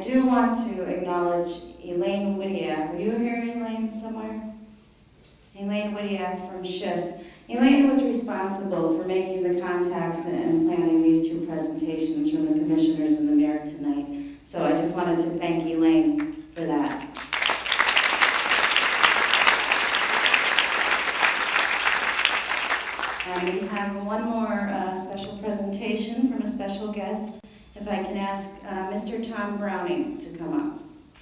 S2: do want to acknowledge Elaine Widiak. Are you here, Elaine, somewhere? Elaine Widiak from Shifts. Elaine was responsible for making the contacts and planning these two presentations from the commissioners and the mayor tonight. So I just wanted to thank Elaine for that. And we have one more special presentation from a special guest. If I can ask Mr. Tom Browning to come up.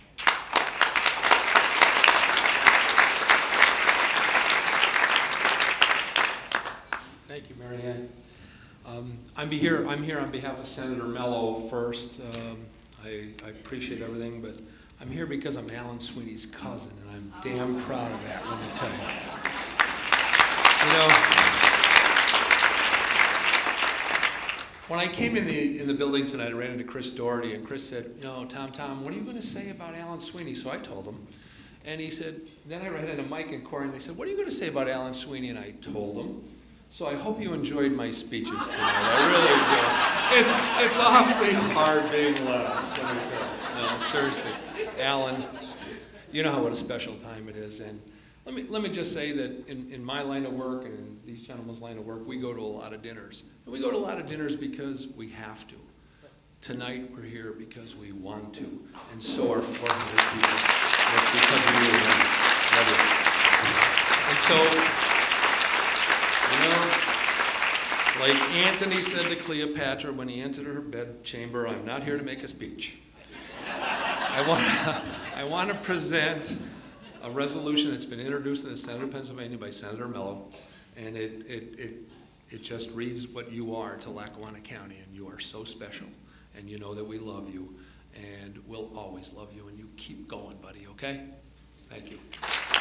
S5: Thank you, Mary Ann. I'm here on behalf of Senator Mello first. I appreciate everything, but I'm here because I'm Alan Sweeney's cousin, and I'm damn proud of that, let me tell you. When I came in the building tonight, I ran into Chris Doherty, and Chris said, Tom, what are you going to say about Alan Sweeney? So I told him. And he said, then I ran into Mike and Corey, and they said, what are you going to say about Alan Sweeney? And I told them. So I hope you enjoyed my speeches tonight. I really do. It's awfully hard being last, let me tell you. No, seriously. Alan, you know what a special time it is. And let me just say that in my line of work and in these gentlemen's line of work, we go to a lot of dinners. And we go to a lot of dinners because we have to. Tonight we're here because we want to. And so are 400 people. That's because we really love it. And so, like Antony said to Cleopatra when he entered her bedchamber, I'm not here to make a speech. I want to present a resolution that's been introduced in the Senate of Pennsylvania by Senator Mello, and it just reads what you are to Lackawanna County, and you are so special, and you know that we love you, and we'll always love you, and you keep going, buddy, okay? Thank you.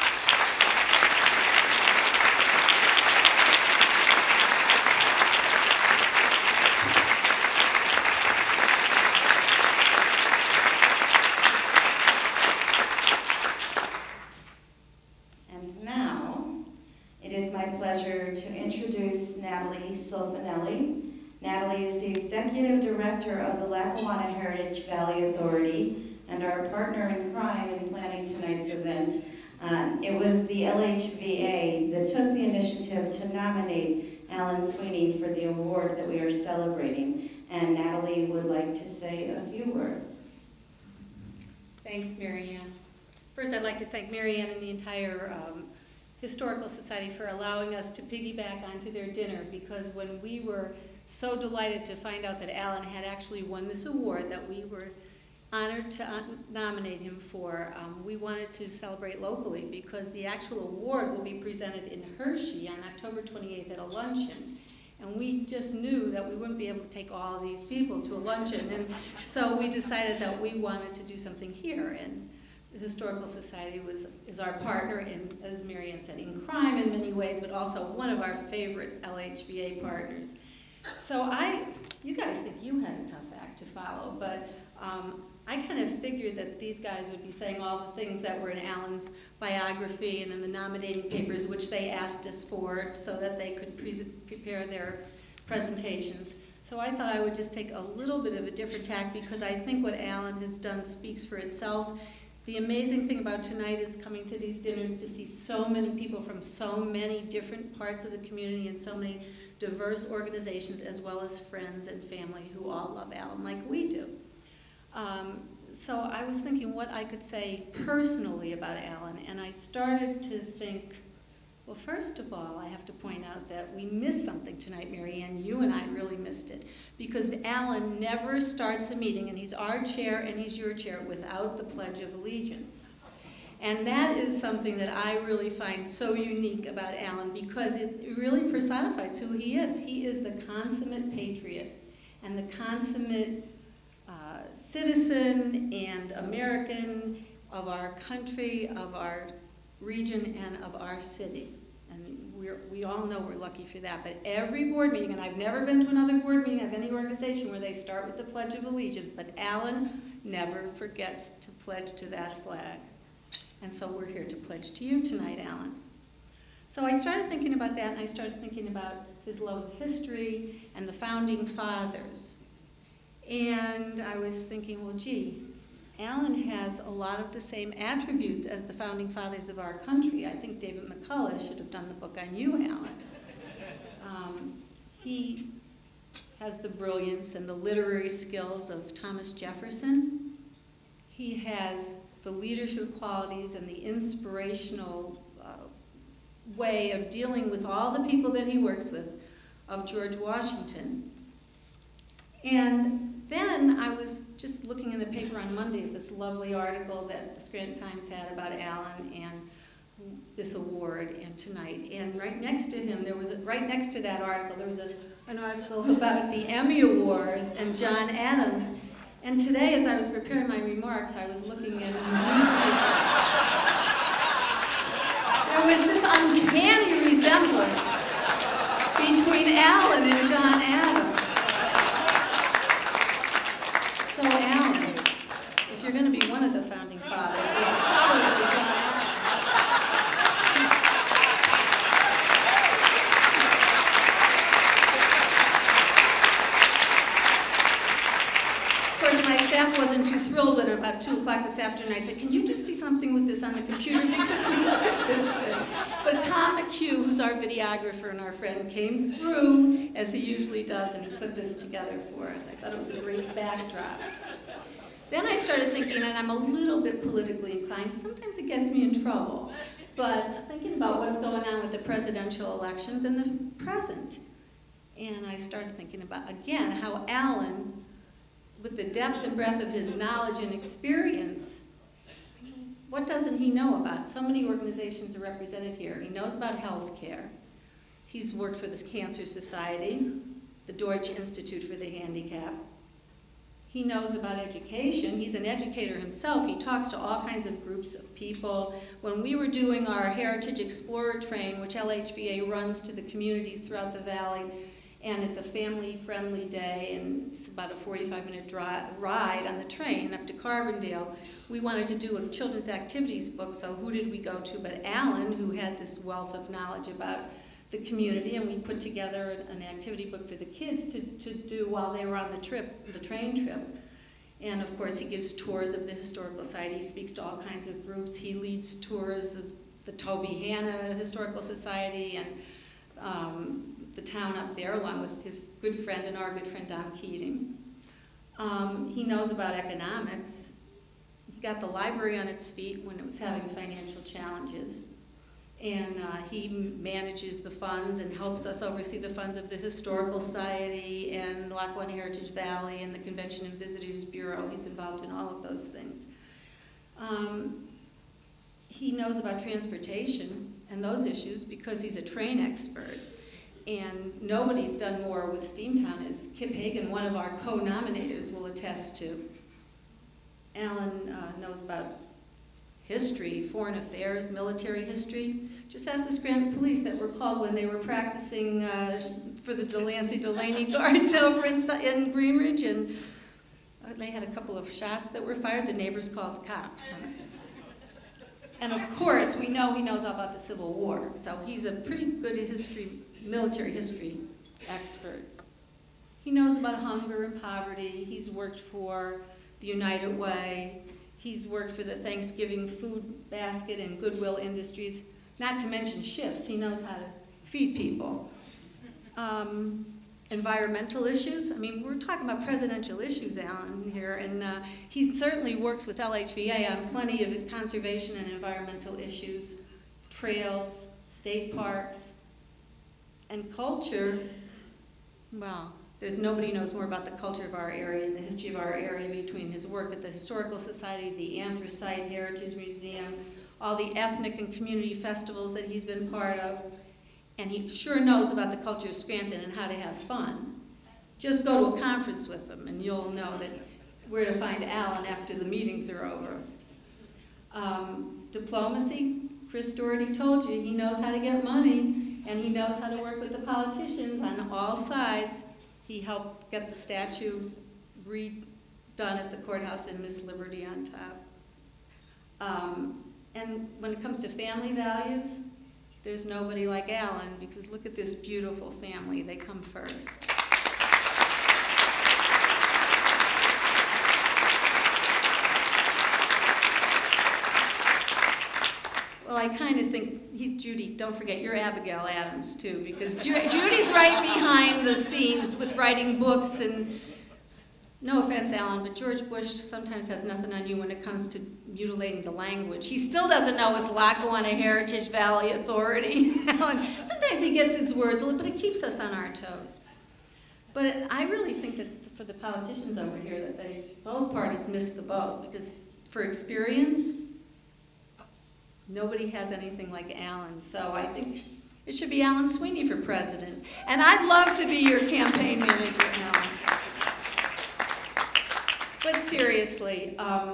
S2: To introduce Natalie Solfanelli. Natalie is the Executive Director of the Lackawanna Heritage Valley Authority and our partner in crime in planning tonight's event. It was the LHVA that took the initiative to nominate Alan Sweeney for the award that we are celebrating, and Natalie would like to say a few words.
S8: Thanks, Mary Ann. First, I'd like to thank Mary Ann and the entire Historical Society for allowing us to piggyback onto their dinner, because when we were so delighted to find out that Alan had actually won this award that we were honored to nominate him for, we wanted to celebrate locally, because the actual award will be presented in Hershey on October 28th at a luncheon. And we just knew that we wouldn't be able to take all of these people to a luncheon, and so we decided that we wanted to do something here. And the Historical Society is our partner in, as Mary Ann said, in crime in many ways, but also one of our favorite LHVA partners. So you guys think you had a tough act to follow, but I kind of figured that these guys would be saying all the things that were in Alan's biography and in the nominating papers, which they asked us for so that they could prepare their presentations. So I thought I would just take a little bit of a different tack, because I think what Alan has done speaks for itself. The amazing thing about tonight is coming to these dinners to see so many people from so many different parts of the community and so many diverse organizations, as well as friends and family who all love Alan like we do. So I was thinking what I could say personally about Alan, and I started to think, well, first of all, I have to point out that we missed something tonight, Mary Ann. You and I really missed it, because Alan never starts a meeting, and he's our chair and he's your chair, without the Pledge of Allegiance. And that is something that I really find so unique about Alan, because it really personifies who he is. He is the consummate patriot and the consummate citizen and American of our country, of our region, and of our city. And we all know we're lucky for that. But every board meeting, and I've never been to another board meeting of any organization where they start with the Pledge of Allegiance, but Alan never forgets to pledge to that flag. And so we're here to pledge to you tonight, Alan. So I started thinking about that, and I started thinking about his love of history and the founding fathers. And I was thinking, well, gee, Alan has a lot of the same attributes as the founding fathers of our country. I think David McCullough should have done the book on you, Alan. He has the brilliance and the literary skills of Thomas Jefferson. He has the leadership qualities and the inspirational way of dealing with all the people that he works with of George Washington. And then I was just looking in the paper on Monday at this lovely article that the Scranton Times had about Alan and this award and tonight. And right next to him, right next to that article, there was an article about the Emmy Awards and John Adams. And today, as I was preparing my remarks, I was looking at there was this uncanny resemblance between Alan and John Adams. So Alan, if you're going to be one of the founding fathers, it's probably John Adams. Of course, my staff wasn't too thrilled when about 2 o'clock this afternoon I said, can you do something with this on the computer? But Tom McHugh, who's our videographer and our friend, came through, as he usually does, and he put this together for us. I thought it was a great backdrop. Then I started thinking, and I'm a little bit politically inclined, sometimes it gets me in trouble, but thinking about what's going on with the presidential elections and the present. And I started thinking about, again, how Alan, with the depth and breadth of his knowledge and experience, what doesn't he know about? So many organizations are represented here. He knows about health care. He's worked for the Cancer Society, the Deutsche Institute for the Handicapped. He knows about education. He's an educator himself. He talks to all kinds of groups of people. When we were doing our Heritage Explorer Train, which LHVA runs to the communities throughout the valley, and it's a family-friendly day, and it's about a 45-minute ride on the train up to Carbondale. We wanted to do a children's activities book, so who did we go to but Alan, who had this wealth of knowledge about the community, and we put together an activity book for the kids to do while they were on the trip, the train trip. And of course, he gives tours of the Historical Society. He speaks to all kinds of groups. He leads tours of the Toby Hanna Historical Society and the town up there, along with his good friend and our good friend Don Keating. He knows about economics. He got the library on its feet when it was having financial challenges. And he manages the funds and helps us oversee the funds of the Historical Society and Lackawanna Heritage Valley and the Convention and Visitors Bureau. He's involved in all of those things. He knows about transportation and those issues because he's a train expert. And nobody's done more with Steamtown, as Kip Hagan, one of our co-nominators, will attest to. Alan knows about history, foreign affairs, military history. Just ask the Scranton Police that were called when they were practicing for the Delancey Delaney Guards over in Greenridge, and they had a couple of shots that were fired. The neighbors called the cops. And of course, we know he knows all about the Civil War, so he's a pretty good military history expert. He knows about hunger and poverty. He's worked for the United Way. He's worked for the Thanksgiving food basket and Goodwill Industries, not to mention shifts. He knows how to feed people. Environmental issues. I mean, we're talking about presidential issues, Alan, here, and he certainly works with LHVA on plenty of conservation and environmental issues, trails, state parks, and culture. Well, there's nobody knows more about the culture of our area and the history of our area between his work at the Historical Society, the Anthracite Heritage Museum, all the ethnic and community festivals that he's been part of, and he sure knows about the culture of Scranton and how to have fun. Just go to a conference with him and you'll know that where to find Alan after the meetings are over. Diplomacy, Chris Doherty told you, he knows how to get money and he knows how to work with the politicians on all sides. He helped get the statue redone at the courthouse and Miss Liberty on top. And when it comes to family values, there's nobody like Alan, because look at this beautiful family. They come first. I kind of think, Judy, don't forget, you're Abigail Adams too, because Judy's right behind the scenes with writing books and, no offense, Alan, but George Bush sometimes has nothing on you when it comes to mutilating the language. He still doesn't know it's Lackawanna Heritage Valley Authority. Alan, sometimes he gets his words, but it keeps us on our toes. But I really think that for the politicians over here, that both parties missed the boat, because for experience, nobody has anything like Alan. So I think it should be Alan Sweeney for president. And I'd love to be your campaign manager, Alan. But seriously,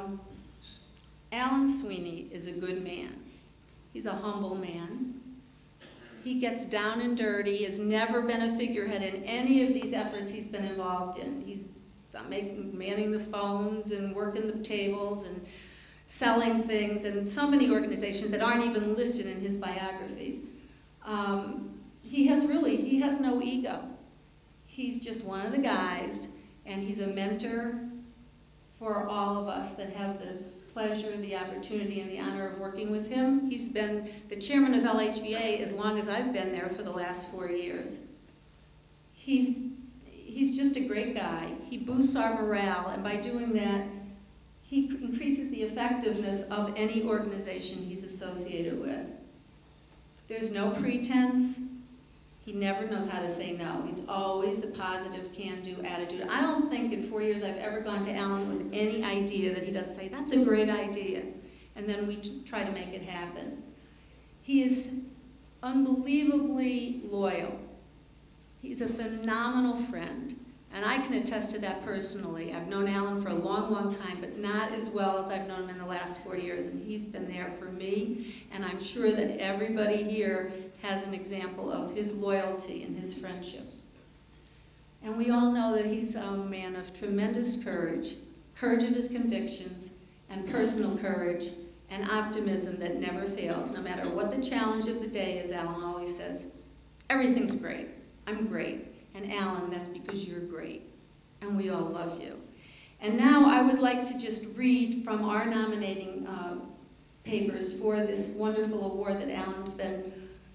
S8: Alan Sweeney is a good man. He's a humble man. He gets down and dirty, has never been a figurehead in any of these efforts he's been involved in. He's manning the phones and working the tables and selling things, and so many organizations that aren't even listed in his biographies. He has no ego. He's just one of the guys, and he's a mentor for all of us that have the pleasure, the opportunity, and the honor of working with him. He's been the chairman of LHVA as long as I've been there for the last 4 years. He's just a great guy. He boosts our morale, and by doing that, he increases the effectiveness of any organization he's associated with. There's no pretense. He never knows how to say no. He's always a positive, can-do attitude. I don't think in 4 years I've ever gone to Alan with any idea that he doesn't say, that's a great idea, and then we try to make it happen. He is unbelievably loyal. He's a phenomenal friend, and I can attest to that personally. I've known Alan for a long, long time, but not as well as I've known him in the last 4 years, and he's been there for me, and I'm sure that everybody here has an example of his loyalty and his friendship. And we all know that he's a man of tremendous courage, courage of his convictions, and personal courage, and optimism that never fails. No matter what the challenge of the day is, Alan always says, everything's great, I'm great. And Alan, that's because you're great, and we all love you. And now I would like to just read from our nominating papers for this wonderful award that Alan's been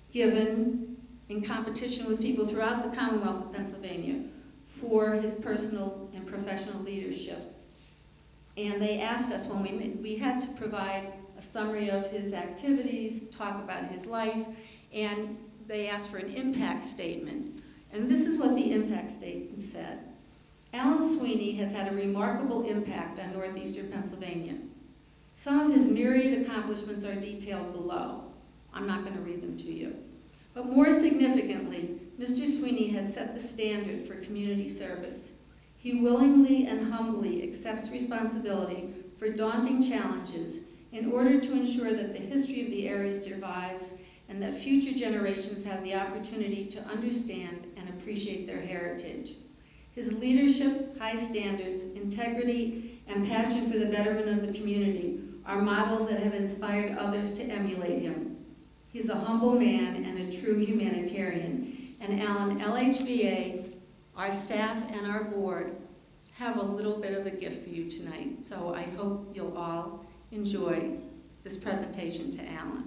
S8: given in competition with people throughout the Commonwealth of Pennsylvania for his personal and professional leadership. And they asked us when we had to provide a summary of his activities, talk about his life, and they asked for an impact statement. And this is what the impact statement said. Alan Sweeney has had a remarkable impact on northeastern Pennsylvania. Some of his myriad accomplishments are detailed below. I'm not going to read them to you. But more significantly, Mr. Sweeney has set the standard for community service. He willingly and humbly accepts responsibility for daunting challenges in order to ensure that the history of the area survives and that future generations have the opportunity to understand and appreciate their heritage. His leadership, high standards, integrity, and passion for the betterment of the community are models that have inspired others to emulate him. He's a humble man and a true humanitarian. And Alan, LHVA, our staff and our board have a little bit of a gift for you tonight. So I hope you'll all enjoy this presentation to Alan.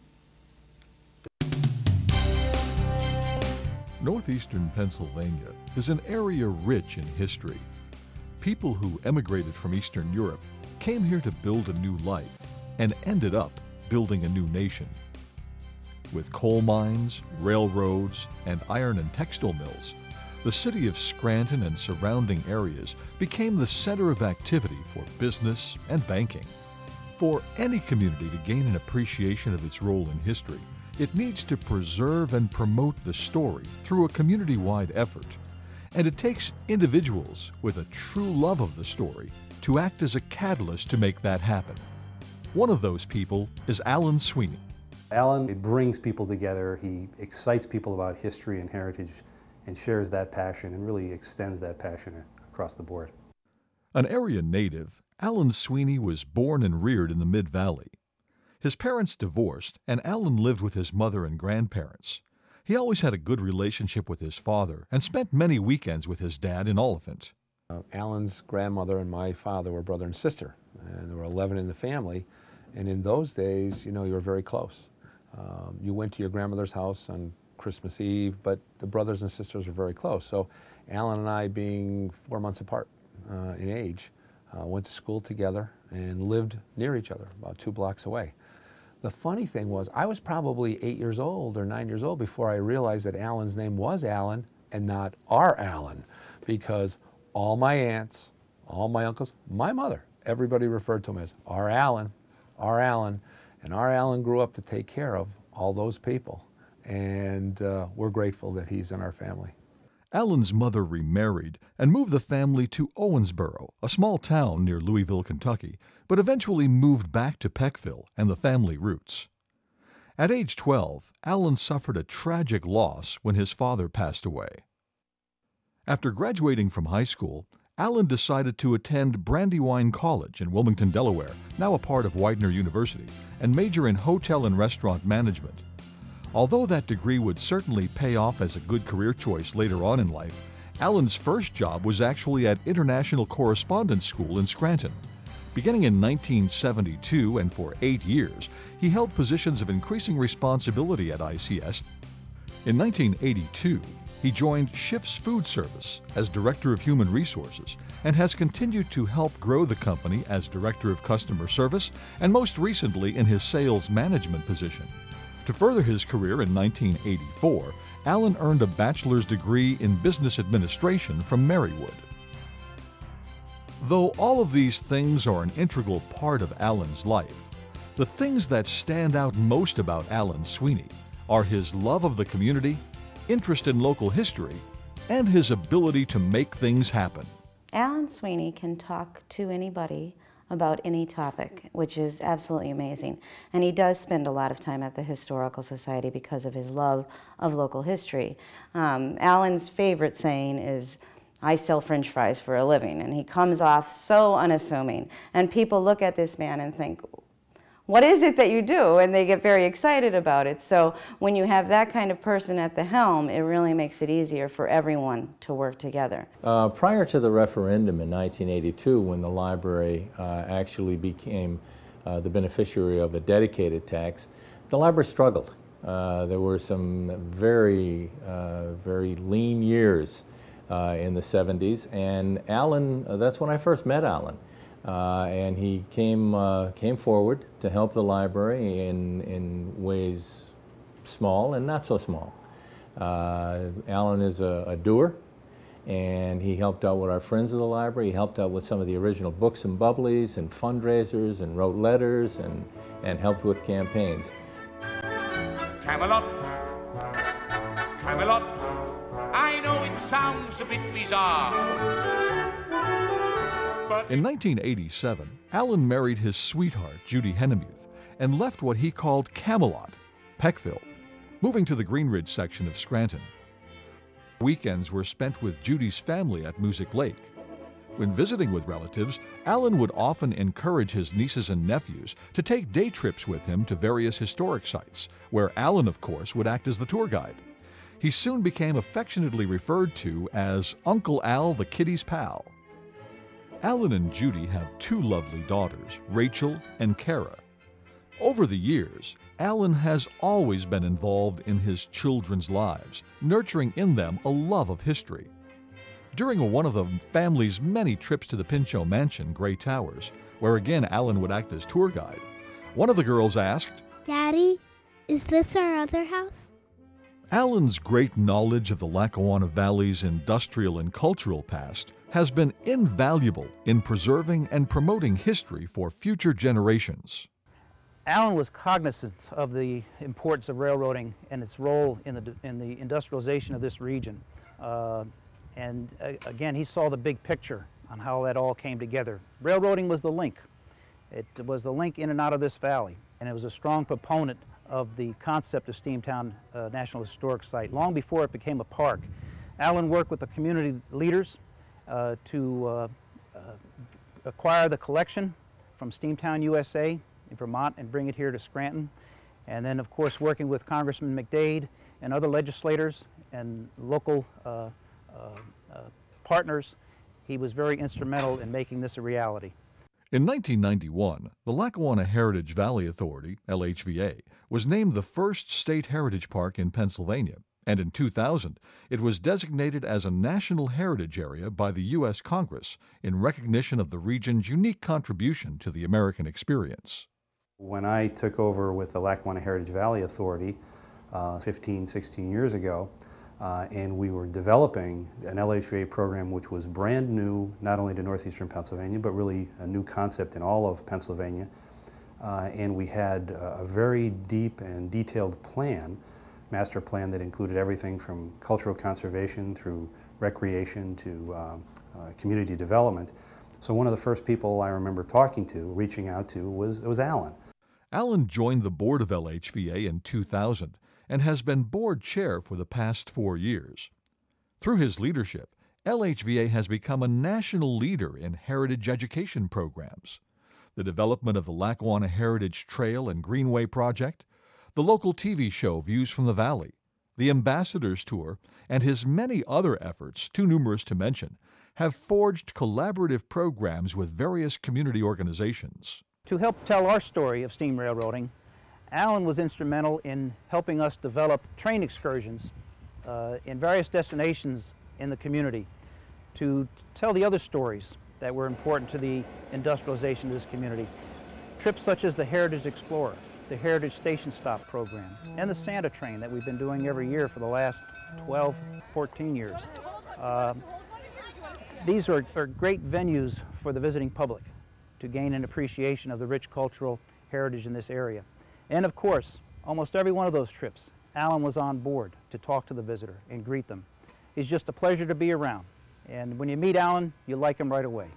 S9: Northeastern Pennsylvania is an area rich in history. People who emigrated from Eastern Europe came here to build a new life and ended up building a new nation. With coal mines, railroads, and iron and textile mills, the city of Scranton and surrounding areas became the center of activity for business and banking. For any community to gain an appreciation of its role in history, it needs to preserve and promote the story through a community-wide effort. And it takes individuals with a true love of the story to act as a catalyst to make that happen. One of those people is Alan Sweeney.
S10: Alan brings people together. He excites people about history and heritage and shares that passion and really extends that passion across the board.
S9: An area native, Alan Sweeney was born and reared in the Mid-Valley. His parents divorced, and Alan lived with his mother and grandparents. He always had a good relationship with his father and spent many weekends with his dad in Oliphant.
S5: Alan's grandmother and my father were brother and sister, and there were 11 in the family. And in those days, you know, you were very close. You went to your grandmother's house on Christmas Eve, but the brothers and sisters were very close. So Alan and I, being 4 months apart in age, went to school together and lived near each other, about 2 blocks away. The funny thing was, I was probably 8 years old or 9 years old before I realized that Alan's name was Alan and not our Alan, because all my aunts, all my uncles, my mother, everybody referred to him as our Alan, and our Alan grew up to take care of all those people, and we're grateful that he's in our family.
S9: Alan's mother remarried and moved the family to Owensboro, a small town near Louisville, Kentucky, but eventually moved back to Peckville and the family roots. At age 12, Alan suffered a tragic loss when his father passed away. After graduating from high school, Alan decided to attend Brandywine College in Wilmington, Delaware, now a part of Widener University, and major in hotel and restaurant management. Although that degree would certainly pay off as a good career choice later on in life, Alan's first job was actually at International Correspondence School in Scranton. Beginning in 1972 and for 8 years, he held positions of increasing responsibility at ICS. In 1982, he joined Schiff's Food Service as Director of Human Resources and has continued to help grow the company as Director of Customer Service and most recently in his sales management position. To further his career in 1984, Alan earned a bachelor's degree in business administration from Marywood. Though all of these things are an integral part of Alan's life, the things that stand out most about Alan Sweeney are his love of the community, interest in local history, and his ability to make things happen.
S11: Alan Sweeney can talk to anybody about any topic, which is absolutely amazing. And he does spend a lot of time at the Historical Society because of his love of local history. Alan's favorite saying is, "I sell French fries for a living," and he comes off so unassuming. And people look at this man and think, what is it that you do? And they get very excited about it. So when you have that kind of person at the helm, it really makes it easier for everyone to work together.
S12: Prior to the referendum in 1982, when the library actually became the beneficiary of a dedicated tax, the library struggled. There were some very lean years in the 70s, and Alan, that's when I first met Alan. And he came forward to help the library in ways small and not so small. Alan is a doer, and he helped out with our friends of the library. He helped out with some of the original books and bubblies and fundraisers and wrote letters and helped with campaigns.
S13: Camelot, Camelot, I know it sounds a bit bizarre.
S9: In 1987, Alan married his sweetheart, Judy Hennemuth, and left what he called Camelot, Peckville, moving to the Greenridge section of Scranton. Weekends were spent with Judy's family at Music Lake. When visiting with relatives, Alan would often encourage his nieces and nephews to take day trips with him to various historic sites, where Alan, of course, would act as the tour guide. He soon became affectionately referred to as Uncle Al, the kiddies' pal. Alan and Judy have 2 lovely daughters, Rachel and Kara. Over the years, Alan has always been involved in his children's lives, nurturing in them a love of history. During one of the family's many trips to the Pinchot Mansion, Gray Towers, where again Alan would act as tour guide, one of the girls asked,
S14: "Daddy, is this our other house?"
S9: Alan's great knowledge of the Lackawanna Valley's industrial and cultural past has been invaluable in preserving and promoting history for future generations.
S15: Alan was cognizant of the importance of railroading and its role in the industrialization of this region. Again, he saw the big picture on how that all came together. Railroading was the link. It was the link in and out of this valley, and it was a strong proponent of the concept of Steamtown National Historic Site long before it became a park. Alan worked with the community leaders to acquire the collection from Steamtown USA in Vermont and bring it here to Scranton. And then, of course, working with Congressman McDade and other legislators and local partners, he was very instrumental in making this a reality.
S9: In 1991, the Lackawanna Heritage Valley Authority, LHVA, was named the first state heritage park in Pennsylvania, and in 2000, it was designated as a National Heritage Area by the U.S. Congress in recognition of the region's unique contribution to the American experience.
S10: When I took over with the Lackawanna Heritage Valley Authority 15, 16 years ago, and we were developing an LHVA program which was brand new, not only to northeastern Pennsylvania, but really a new concept in all of Pennsylvania. And we had a very deep and detailed plan, master plan that included everything from cultural conservation through recreation to community development. So one of the first people I remember talking to, reaching out to, was Alan.
S9: Alan joined the board of LHVA in 2000 and has been board chair for the past 4 years. Through his leadership, LHVA has become a national leader in heritage education programs. The development of the Lackawanna Heritage Trail and Greenway Project, the local TV show Views from the Valley, the Ambassadors Tour, and his many other efforts, too numerous to mention, have forged collaborative programs with various community organizations.
S15: To help tell our story of steam railroading, Alan was instrumental in helping us develop train excursions in various destinations in the community to tell the other stories that were important to the industrialization of this community. Trips such as the Heritage Explorer, the Heritage Station Stop program, and the Santa Train that we've been doing every year for the last 12, 14 years. These are great venues for the visiting public to gain an appreciation of the rich cultural heritage in this area. And of course, almost every one of those trips, Alan was on board to talk to the visitor and greet them. It's just a pleasure to be around. And when you meet Alan, you like him right away.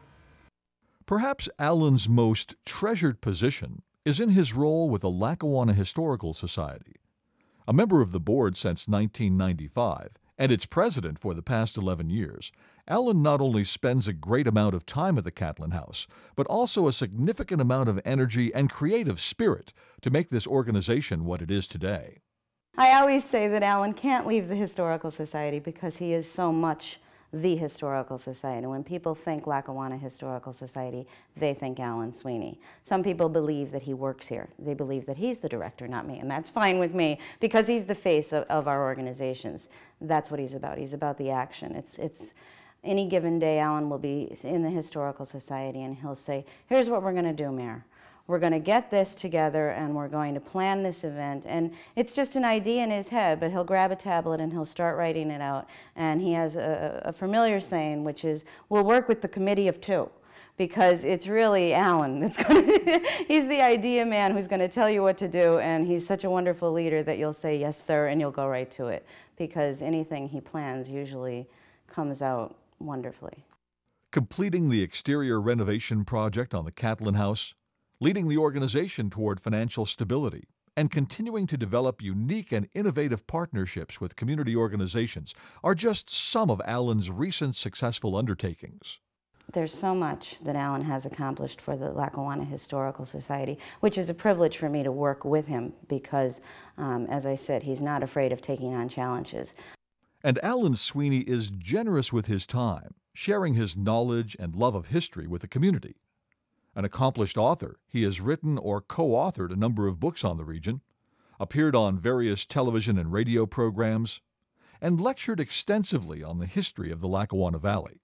S9: Perhaps Alan's most treasured position is in his role with the Lackawanna Historical Society. A member of the board since 1995 and its president for the past 11 years, Alan not only spends a great amount of time at the Catlin House, but also a significant amount of energy and creative spirit to make this organization what it is today.
S11: I always say that Alan can't leave the Historical Society because he is so much the Historical Society. When people think Lackawanna Historical Society, they think Alan Sweeney. Some people believe that he works here. They believe that he's the director, not me, and that's fine with me because he's the face of our organizations. That's what he's about. He's about the action. It's any given day, Alan will be in the Historical Society and he'll say, here's what we're going to do, Mayor. We're going to get this together and we're going to plan this event. And it's just an idea in his head, but he'll grab a tablet and he'll start writing it out. And he has a familiar saying, which is, we'll work with the committee of two. Because it's really Alan that's he's the idea man who's going to tell you what to do, and he's such a wonderful leader that you'll say, yes, sir, and you'll go right to it. Because anything he plans usually comes out wonderfully.
S9: Completing the exterior renovation project on the Catlin House, leading the organization toward financial stability, and continuing to develop unique and innovative partnerships with community organizations are just some of Alan's recent successful undertakings.
S11: There's so much that Alan has accomplished for the Lackawanna Historical Society, which is a privilege for me to work with him because, as I said, he's not afraid of taking on challenges.
S9: And Alan Sweeney is generous with his time, sharing his knowledge and love of history with the community. An accomplished author, he has written or co-authored a number of books on the region, appeared on various television and radio programs, and lectured extensively on the history of the Lackawanna Valley.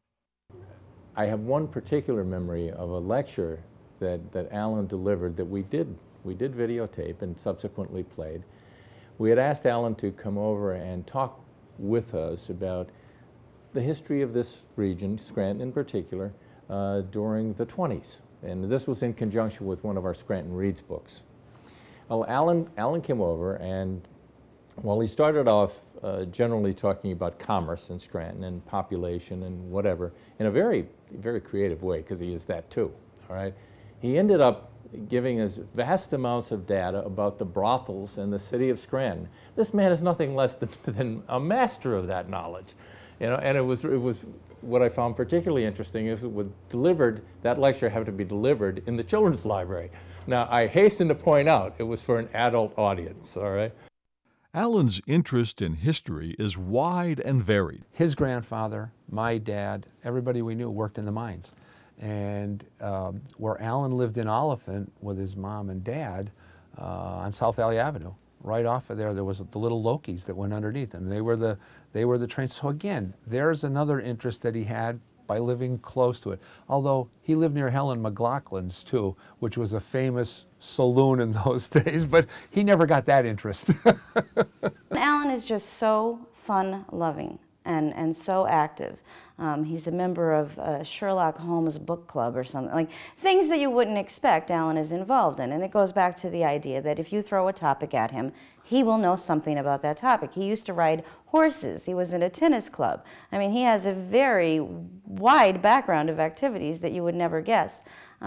S12: I have one particular memory of a lecture that Alan delivered that we did videotape and subsequently played. We had asked Alan to come over and talk with us about the history of this region, Scranton in particular, during the 20s. And this was in conjunction with one of our Scranton Reads books. Well, Alan came over, and while he started off generally talking about commerce in Scranton and population and whatever, in a very, very creative way, because he is that too, all right? He ended up giving us vast amounts of data about the brothels in the city of Scranton. This man is nothing less than a master of that knowledge. You know, and it was what I found particularly interesting is that lecture had to be delivered in the children's library. Now, I hasten to point out it was for an adult audience, all right?
S9: Alan's interest in history is wide and varied.
S5: His grandfather, my dad, everybody we knew worked in the mines.
S16: and where Alan lived in Oliphant with his mom and dad on South Valley Avenue. Right off of there was the little Lokis that went underneath, and they were the trains. So again, there's another interest that he had by living close to it. Although he lived near Helen McLaughlin's too, which was a famous saloon in those days, but he never got that interest.
S11: Alan is just so fun-loving and so active. He's a member of Sherlock Holmes book club or something, like things that you wouldn't expect Alan is involved in. And it goes back to the idea that if you throw a topic at him, he will know something about that topic. He used to ride horses. He was in a tennis club. I mean, he has a very wide background of activities that you would never guess.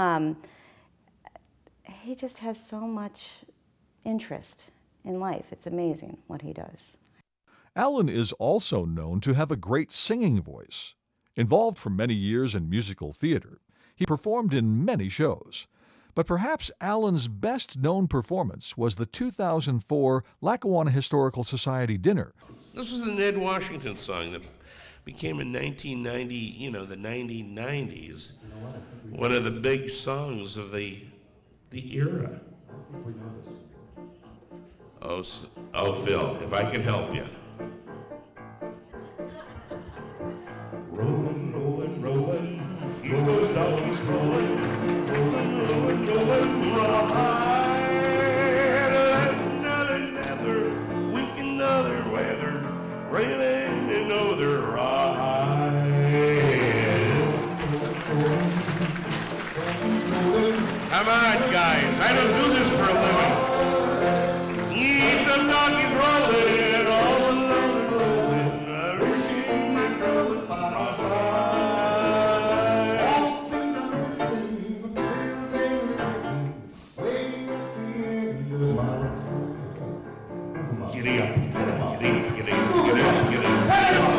S11: He just has so much interest in life. It's amazing what he does.
S9: Alan is also known to have a great singing voice. Involved for many years in musical theater, he performed in many shows. But perhaps Alan's best-known performance was the 2004 Lackawanna Historical Society dinner.
S17: This was an Ed Washington song that became in 1990, you know, the 1990s, one of the big songs of the era. Oh, Phil, if I could help you. Rolling, rolling, rolling, here goes doggies rolling, rolling, rolling, rolling, right. Another week, another weather, raining another ride. Come on, guys, I don't do this for a living. Keep the doggies rolling, all along the rolling, everything and rolling by my side. All things are the same, the prayers ain't the same, waiting at the end of the line. Giddy up, giddy up, giddy up, giddy up, giddy up.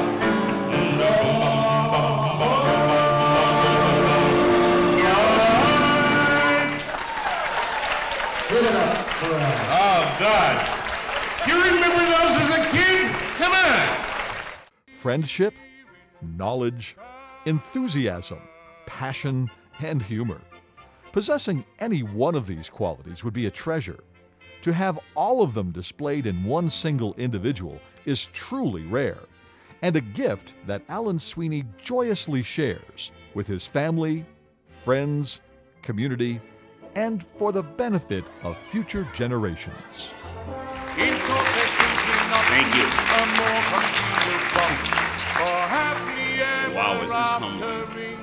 S17: Oh, God. You remember those as a kid? Come on.
S9: Friendship, knowledge, enthusiasm, passion, and humor. Possessing any one of these qualities would be a treasure. To have all of them displayed in one single individual is truly rare, and a gift that Alan Sweeney joyously shares with his family, friends, community, and for the benefit of future generations.
S13: Thank you.
S18: Wow, is this humbling?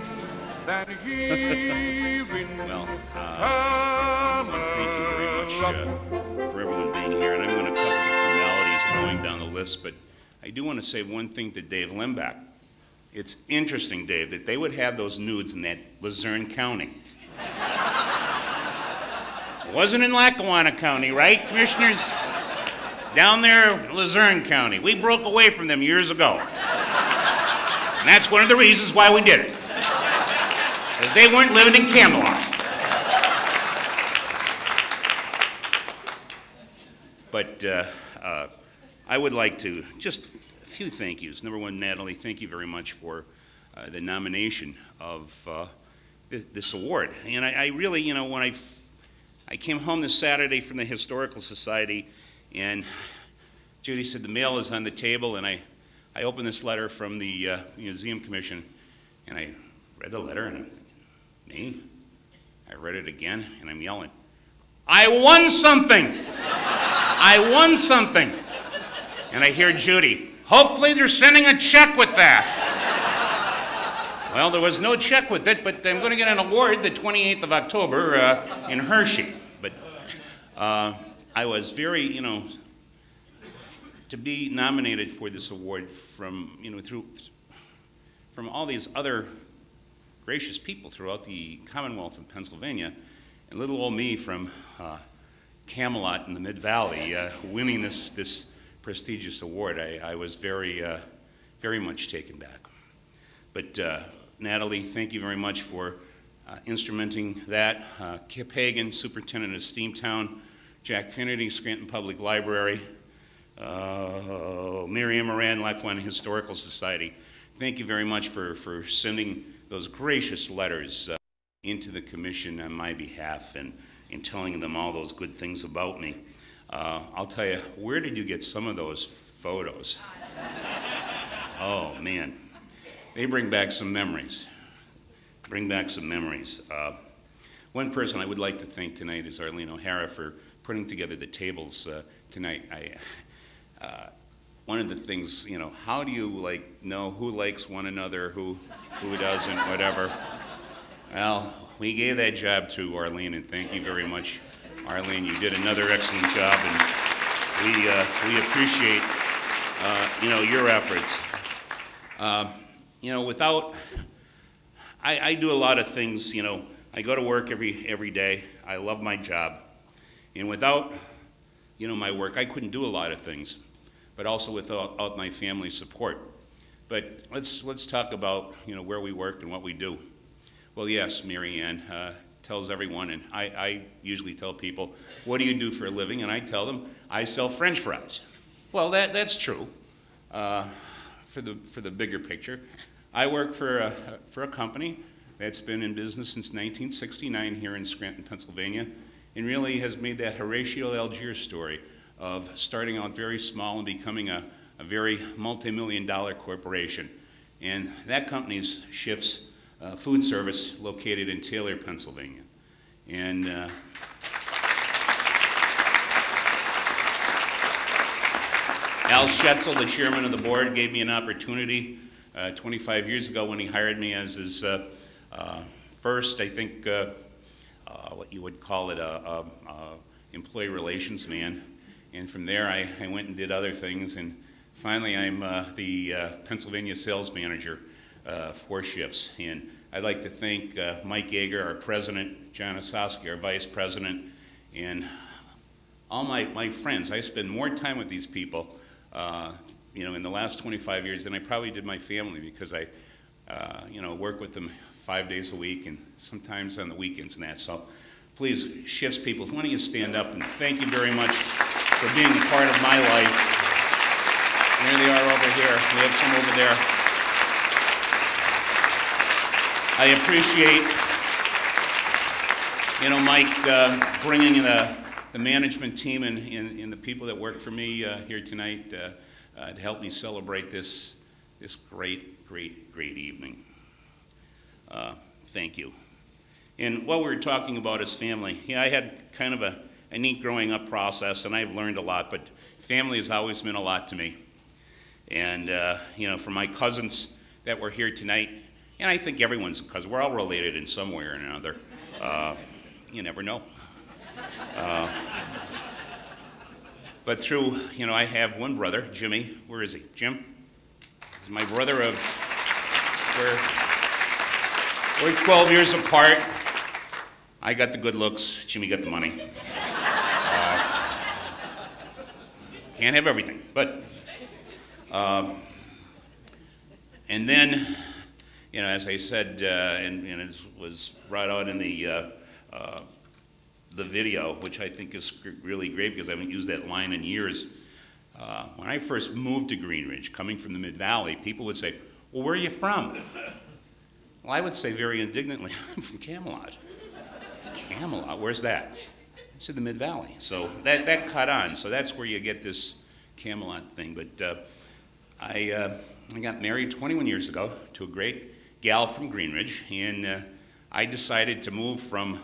S18: Well, thank you very much for everyone being here, and I'm going to cover the formalities of going down the list, but I do want to say one thing to Dave Lembeck. It's interesting, Dave, that they would have those nudes in that Luzerne County. It wasn't in Lackawanna County, right, commissioners? Down there in Luzerne County. We broke away from them years ago. And that's one of the reasons why we did it. Because they weren't living in Camelot. But I would like to, just a few thank yous. Number one, Natalie, thank you very much for the nomination of this award. And I really, you know, when I came home this Saturday from the Historical Society, and Judy said the mail is on the table, and I opened this letter from the Museum Commission, and I read the letter, and me? I read it again, and I'm yelling, I won something! I won something! And I hear Judy, hopefully they're sending a check with that. Well, there was no check with it, but I'm going to get an award the 28th of October in Hershey. But I was very, you know, to be nominated for this award from, you know, from all these other gracious people throughout the Commonwealth of Pennsylvania, and little old me from Camelot in the Mid-Valley winning this prestigious award, I was very, very much taken back. But Natalie, thank you very much for instrumenting that. Kip Hagan, Superintendent of Steamtown, Jack Finnerty, Scranton Public Library, Miriam Moran, Lackawanna Historical Society. Thank you very much for sending those gracious letters into the commission on my behalf and telling them all those good things about me. I'll tell you, where did you get some of those photos? Oh, man. They bring back some memories. One person I would like to thank tonight is Arlene O'Hara for putting together the tables tonight. One of the things, you know, how do you know who likes one another, who doesn't, whatever. Well, we gave that job to Arlene, and thank you very much, Arlene. You did another excellent job, and we appreciate your efforts. I do a lot of things. I go to work every day. I love my job, and without my work, I couldn't do a lot of things. But also without my family's support. But let's talk about where we work and what we do. Well, yes, Mary Ann tells everyone, and I usually tell people, what do you do for a living? And I tell them, I sell French fries. Well, that's true for the bigger picture. I work for a company that's been in business since 1969 here in Scranton, Pennsylvania, and really has made that Horatio Algiers story of starting out very small and becoming a very multi-million-dollar corporation. And that company's Schiff's Food Service, located in Taylor, Pennsylvania. And Al Schetzel, the chairman of the board, gave me an opportunity 25 years ago when he hired me as his first, I think, what you would call it, employee relations man. And from there, I went and did other things, and finally, I'm the Pennsylvania sales manager for Schiff's. And I'd like to thank Mike Yeager, our president, John Osowski, our vice president, and all my friends. I spend more time with these people, in the last 25 years than I probably did my family, because I, work with them 5 days a week and sometimes on the weekends and that. So please, Schiff's people, why don't you stand up, and thank you very much for being a part of my life. There they are over here. We have some over there. I appreciate, Mike bringing the management team and the people that work for me here tonight to help me celebrate this great evening. Thank you. And what we were talking about is family. I had kind of a neat growing up process, and I've learned a lot, but family has always meant a lot to me. And, for my cousins that were here tonight, and I think everyone's a cousin, we're all related in some way or another. You never know. But through, I have one brother, Jimmy. Where is he? Jim? He's my brother of, we're 12 years apart. I got the good looks, Jimmy got the money. Can't have everything, but, and then, as I said, and it was brought out in the video, which I think is really great because I haven't used that line in years. When I first moved to Green Ridge, coming from the Mid-Valley, people would say, well, where are you from? Well, I would say very indignantly, I'm from Camelot. Camelot, where's that? It's in the Mid-Valley. So that caught on. So that's where you get this Camelot thing. But I got married 21 years ago to a great gal from Green Ridge, and I decided to move from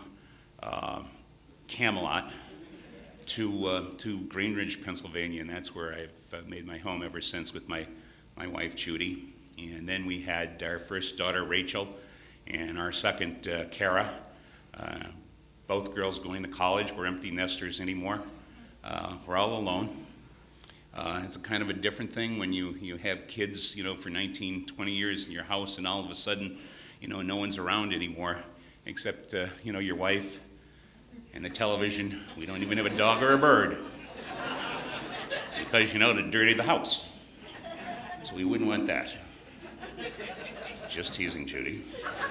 S18: Camelot to Green Ridge, Pennsylvania, and that's where I've made my home ever since with my wife, Judy. And then we had our first daughter, Rachel, and our second, Kara. Both girls going to college. We're empty nesters anymore. We're all alone. It's a kind of a different thing when you have kids, for 19, 20 years in your house, and all of a sudden, no one's around anymore except, your wife and the television. We don't even have a dog or a bird because, to dirty the house. So we wouldn't want that. Just teasing, Judy.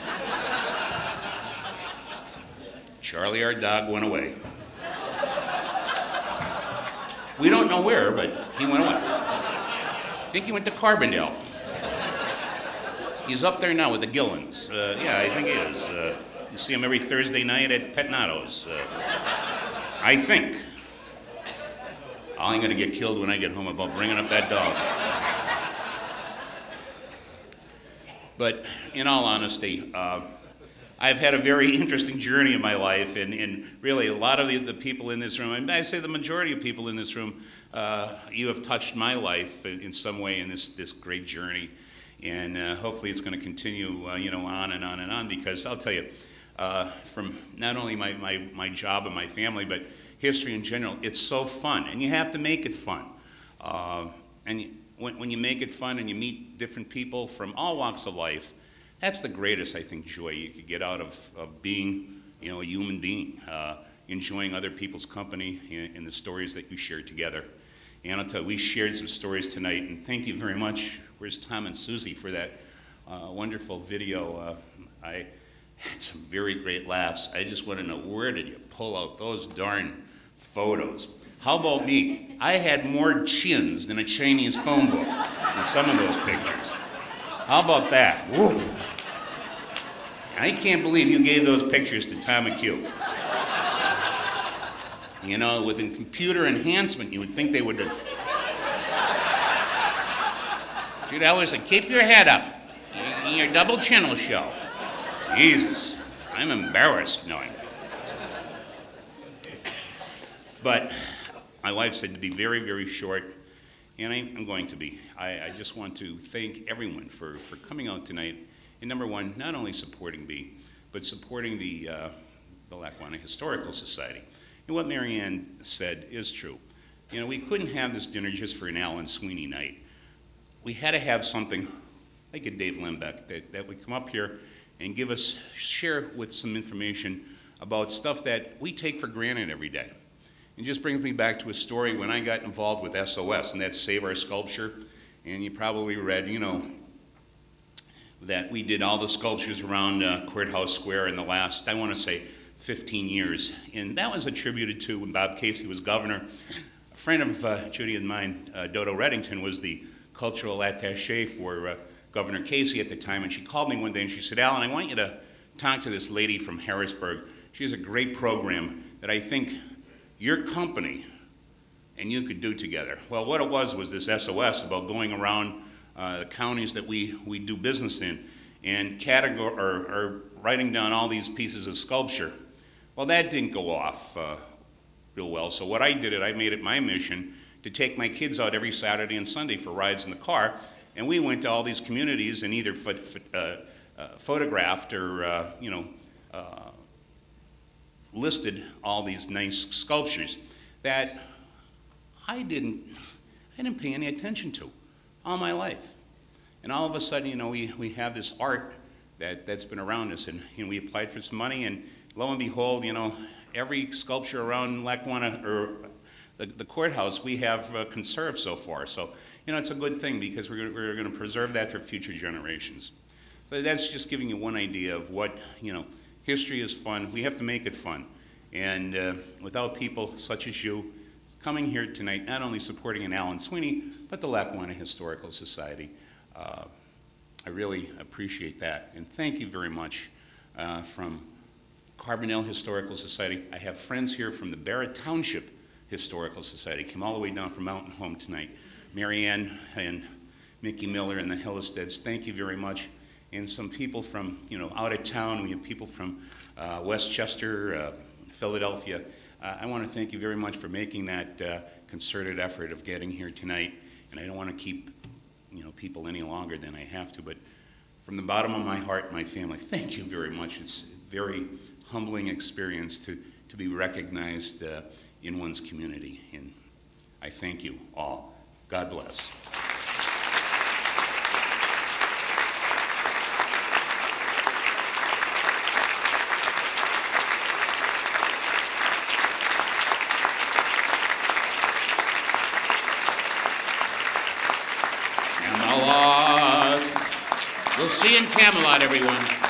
S18: Charlie, our dog, went away. We don't know where, but he went away. I think he went to Carbondale. He's up there now with the Gillens. Yeah, I think he is. You see him every Thursday night at Petnato's. I think. I'm going to get killed when I get home about bringing up that dog. But in all honesty, I've had a very interesting journey in my life, and really a lot of the people in this room, and I say the majority of people in this room, you have touched my life in some way in this great journey. And hopefully it's going to continue, on and on and on, because I'll tell you, from not only my job and my family, but history in general, it's so fun, and you have to make it fun. When you make it fun and you meet different people from all walks of life, that's the greatest, I think, joy you could get out of being, a human being, enjoying other people's company and the stories that you share together. And I'll tell you, we shared some stories tonight, and thank you very much. Where's Tom and Susie for that wonderful video? I had some very great laughs. I just want to know, where did you pull out those darn photos? How about me? I had more chins than a Chinese phone book in some of those pictures. How about that? Woo. I can't believe you gave those pictures to Tom McHugh. With a computer enhancement, you would think they would have... Jude Ellerson, keep your head up. Your double chin will show. Jesus, I'm embarrassed knowing. But my wife said to be very, very short, and I'm going to be. I just want to thank everyone for coming out tonight, and number one, not only supporting me, but supporting the Lackawanna Historical Society. And what Mary Ann said is true. We couldn't have this dinner just for an Alan Sweeney night. We had to have something like a Dave Lembeck that would come up here and share with some information about stuff that we take for granted every day. It just brings me back to a story when I got involved with SOS, and that's Save Our Sculpture. And you probably read, that we did all the sculptures around Courthouse Square in the last, I want to say, 15 years. And that was attributed to when Bob Casey was governor. A friend of Judy and mine, Dodo Reddington, was the cultural attaché for Governor Casey at the time. And she called me one day and she said, Alan, I want you to talk to this lady from Harrisburg. She has a great program that I think your company and you could do together. Well, what it was this SOS about going around the counties that we do business in and writing down all these pieces of sculpture. Well, that didn't go off real well. So what I did, I made it my mission to take my kids out every Saturday and Sunday for rides in the car, and we went to all these communities and either photographed or listed all these nice sculptures that I didn't pay any attention to all my life. And all of a sudden, we have this art that's been around us, and we applied for some money, and lo and behold, every sculpture around Lackawanna or the courthouse we have conserved so far. So, it's a good thing because we're going to preserve that for future generations. So that's just giving you one idea of what, history is fun. We have to make it fun. And without people such as you coming here tonight, not only supporting an Alan Sweeney, but the Lackawanna Historical Society, I really appreciate that. And thank you very much from Carbondale Historical Society. I have friends here from the Barrett Township Historical Society, came all the way down from Mountain Home tonight. Mary Ann and Mickey Miller and the Hillesteads, thank you very much. And some people from, out of town. We have people from Westchester, Philadelphia. I want to thank you very much for making that concerted effort of getting here tonight. And I don't want to keep, people any longer than I have to, but from the bottom of my heart, my family, thank you very much. It's a very humbling experience to be recognized in one's community. And I thank you all. God bless. Camelot. We'll see you in Camelot, everyone.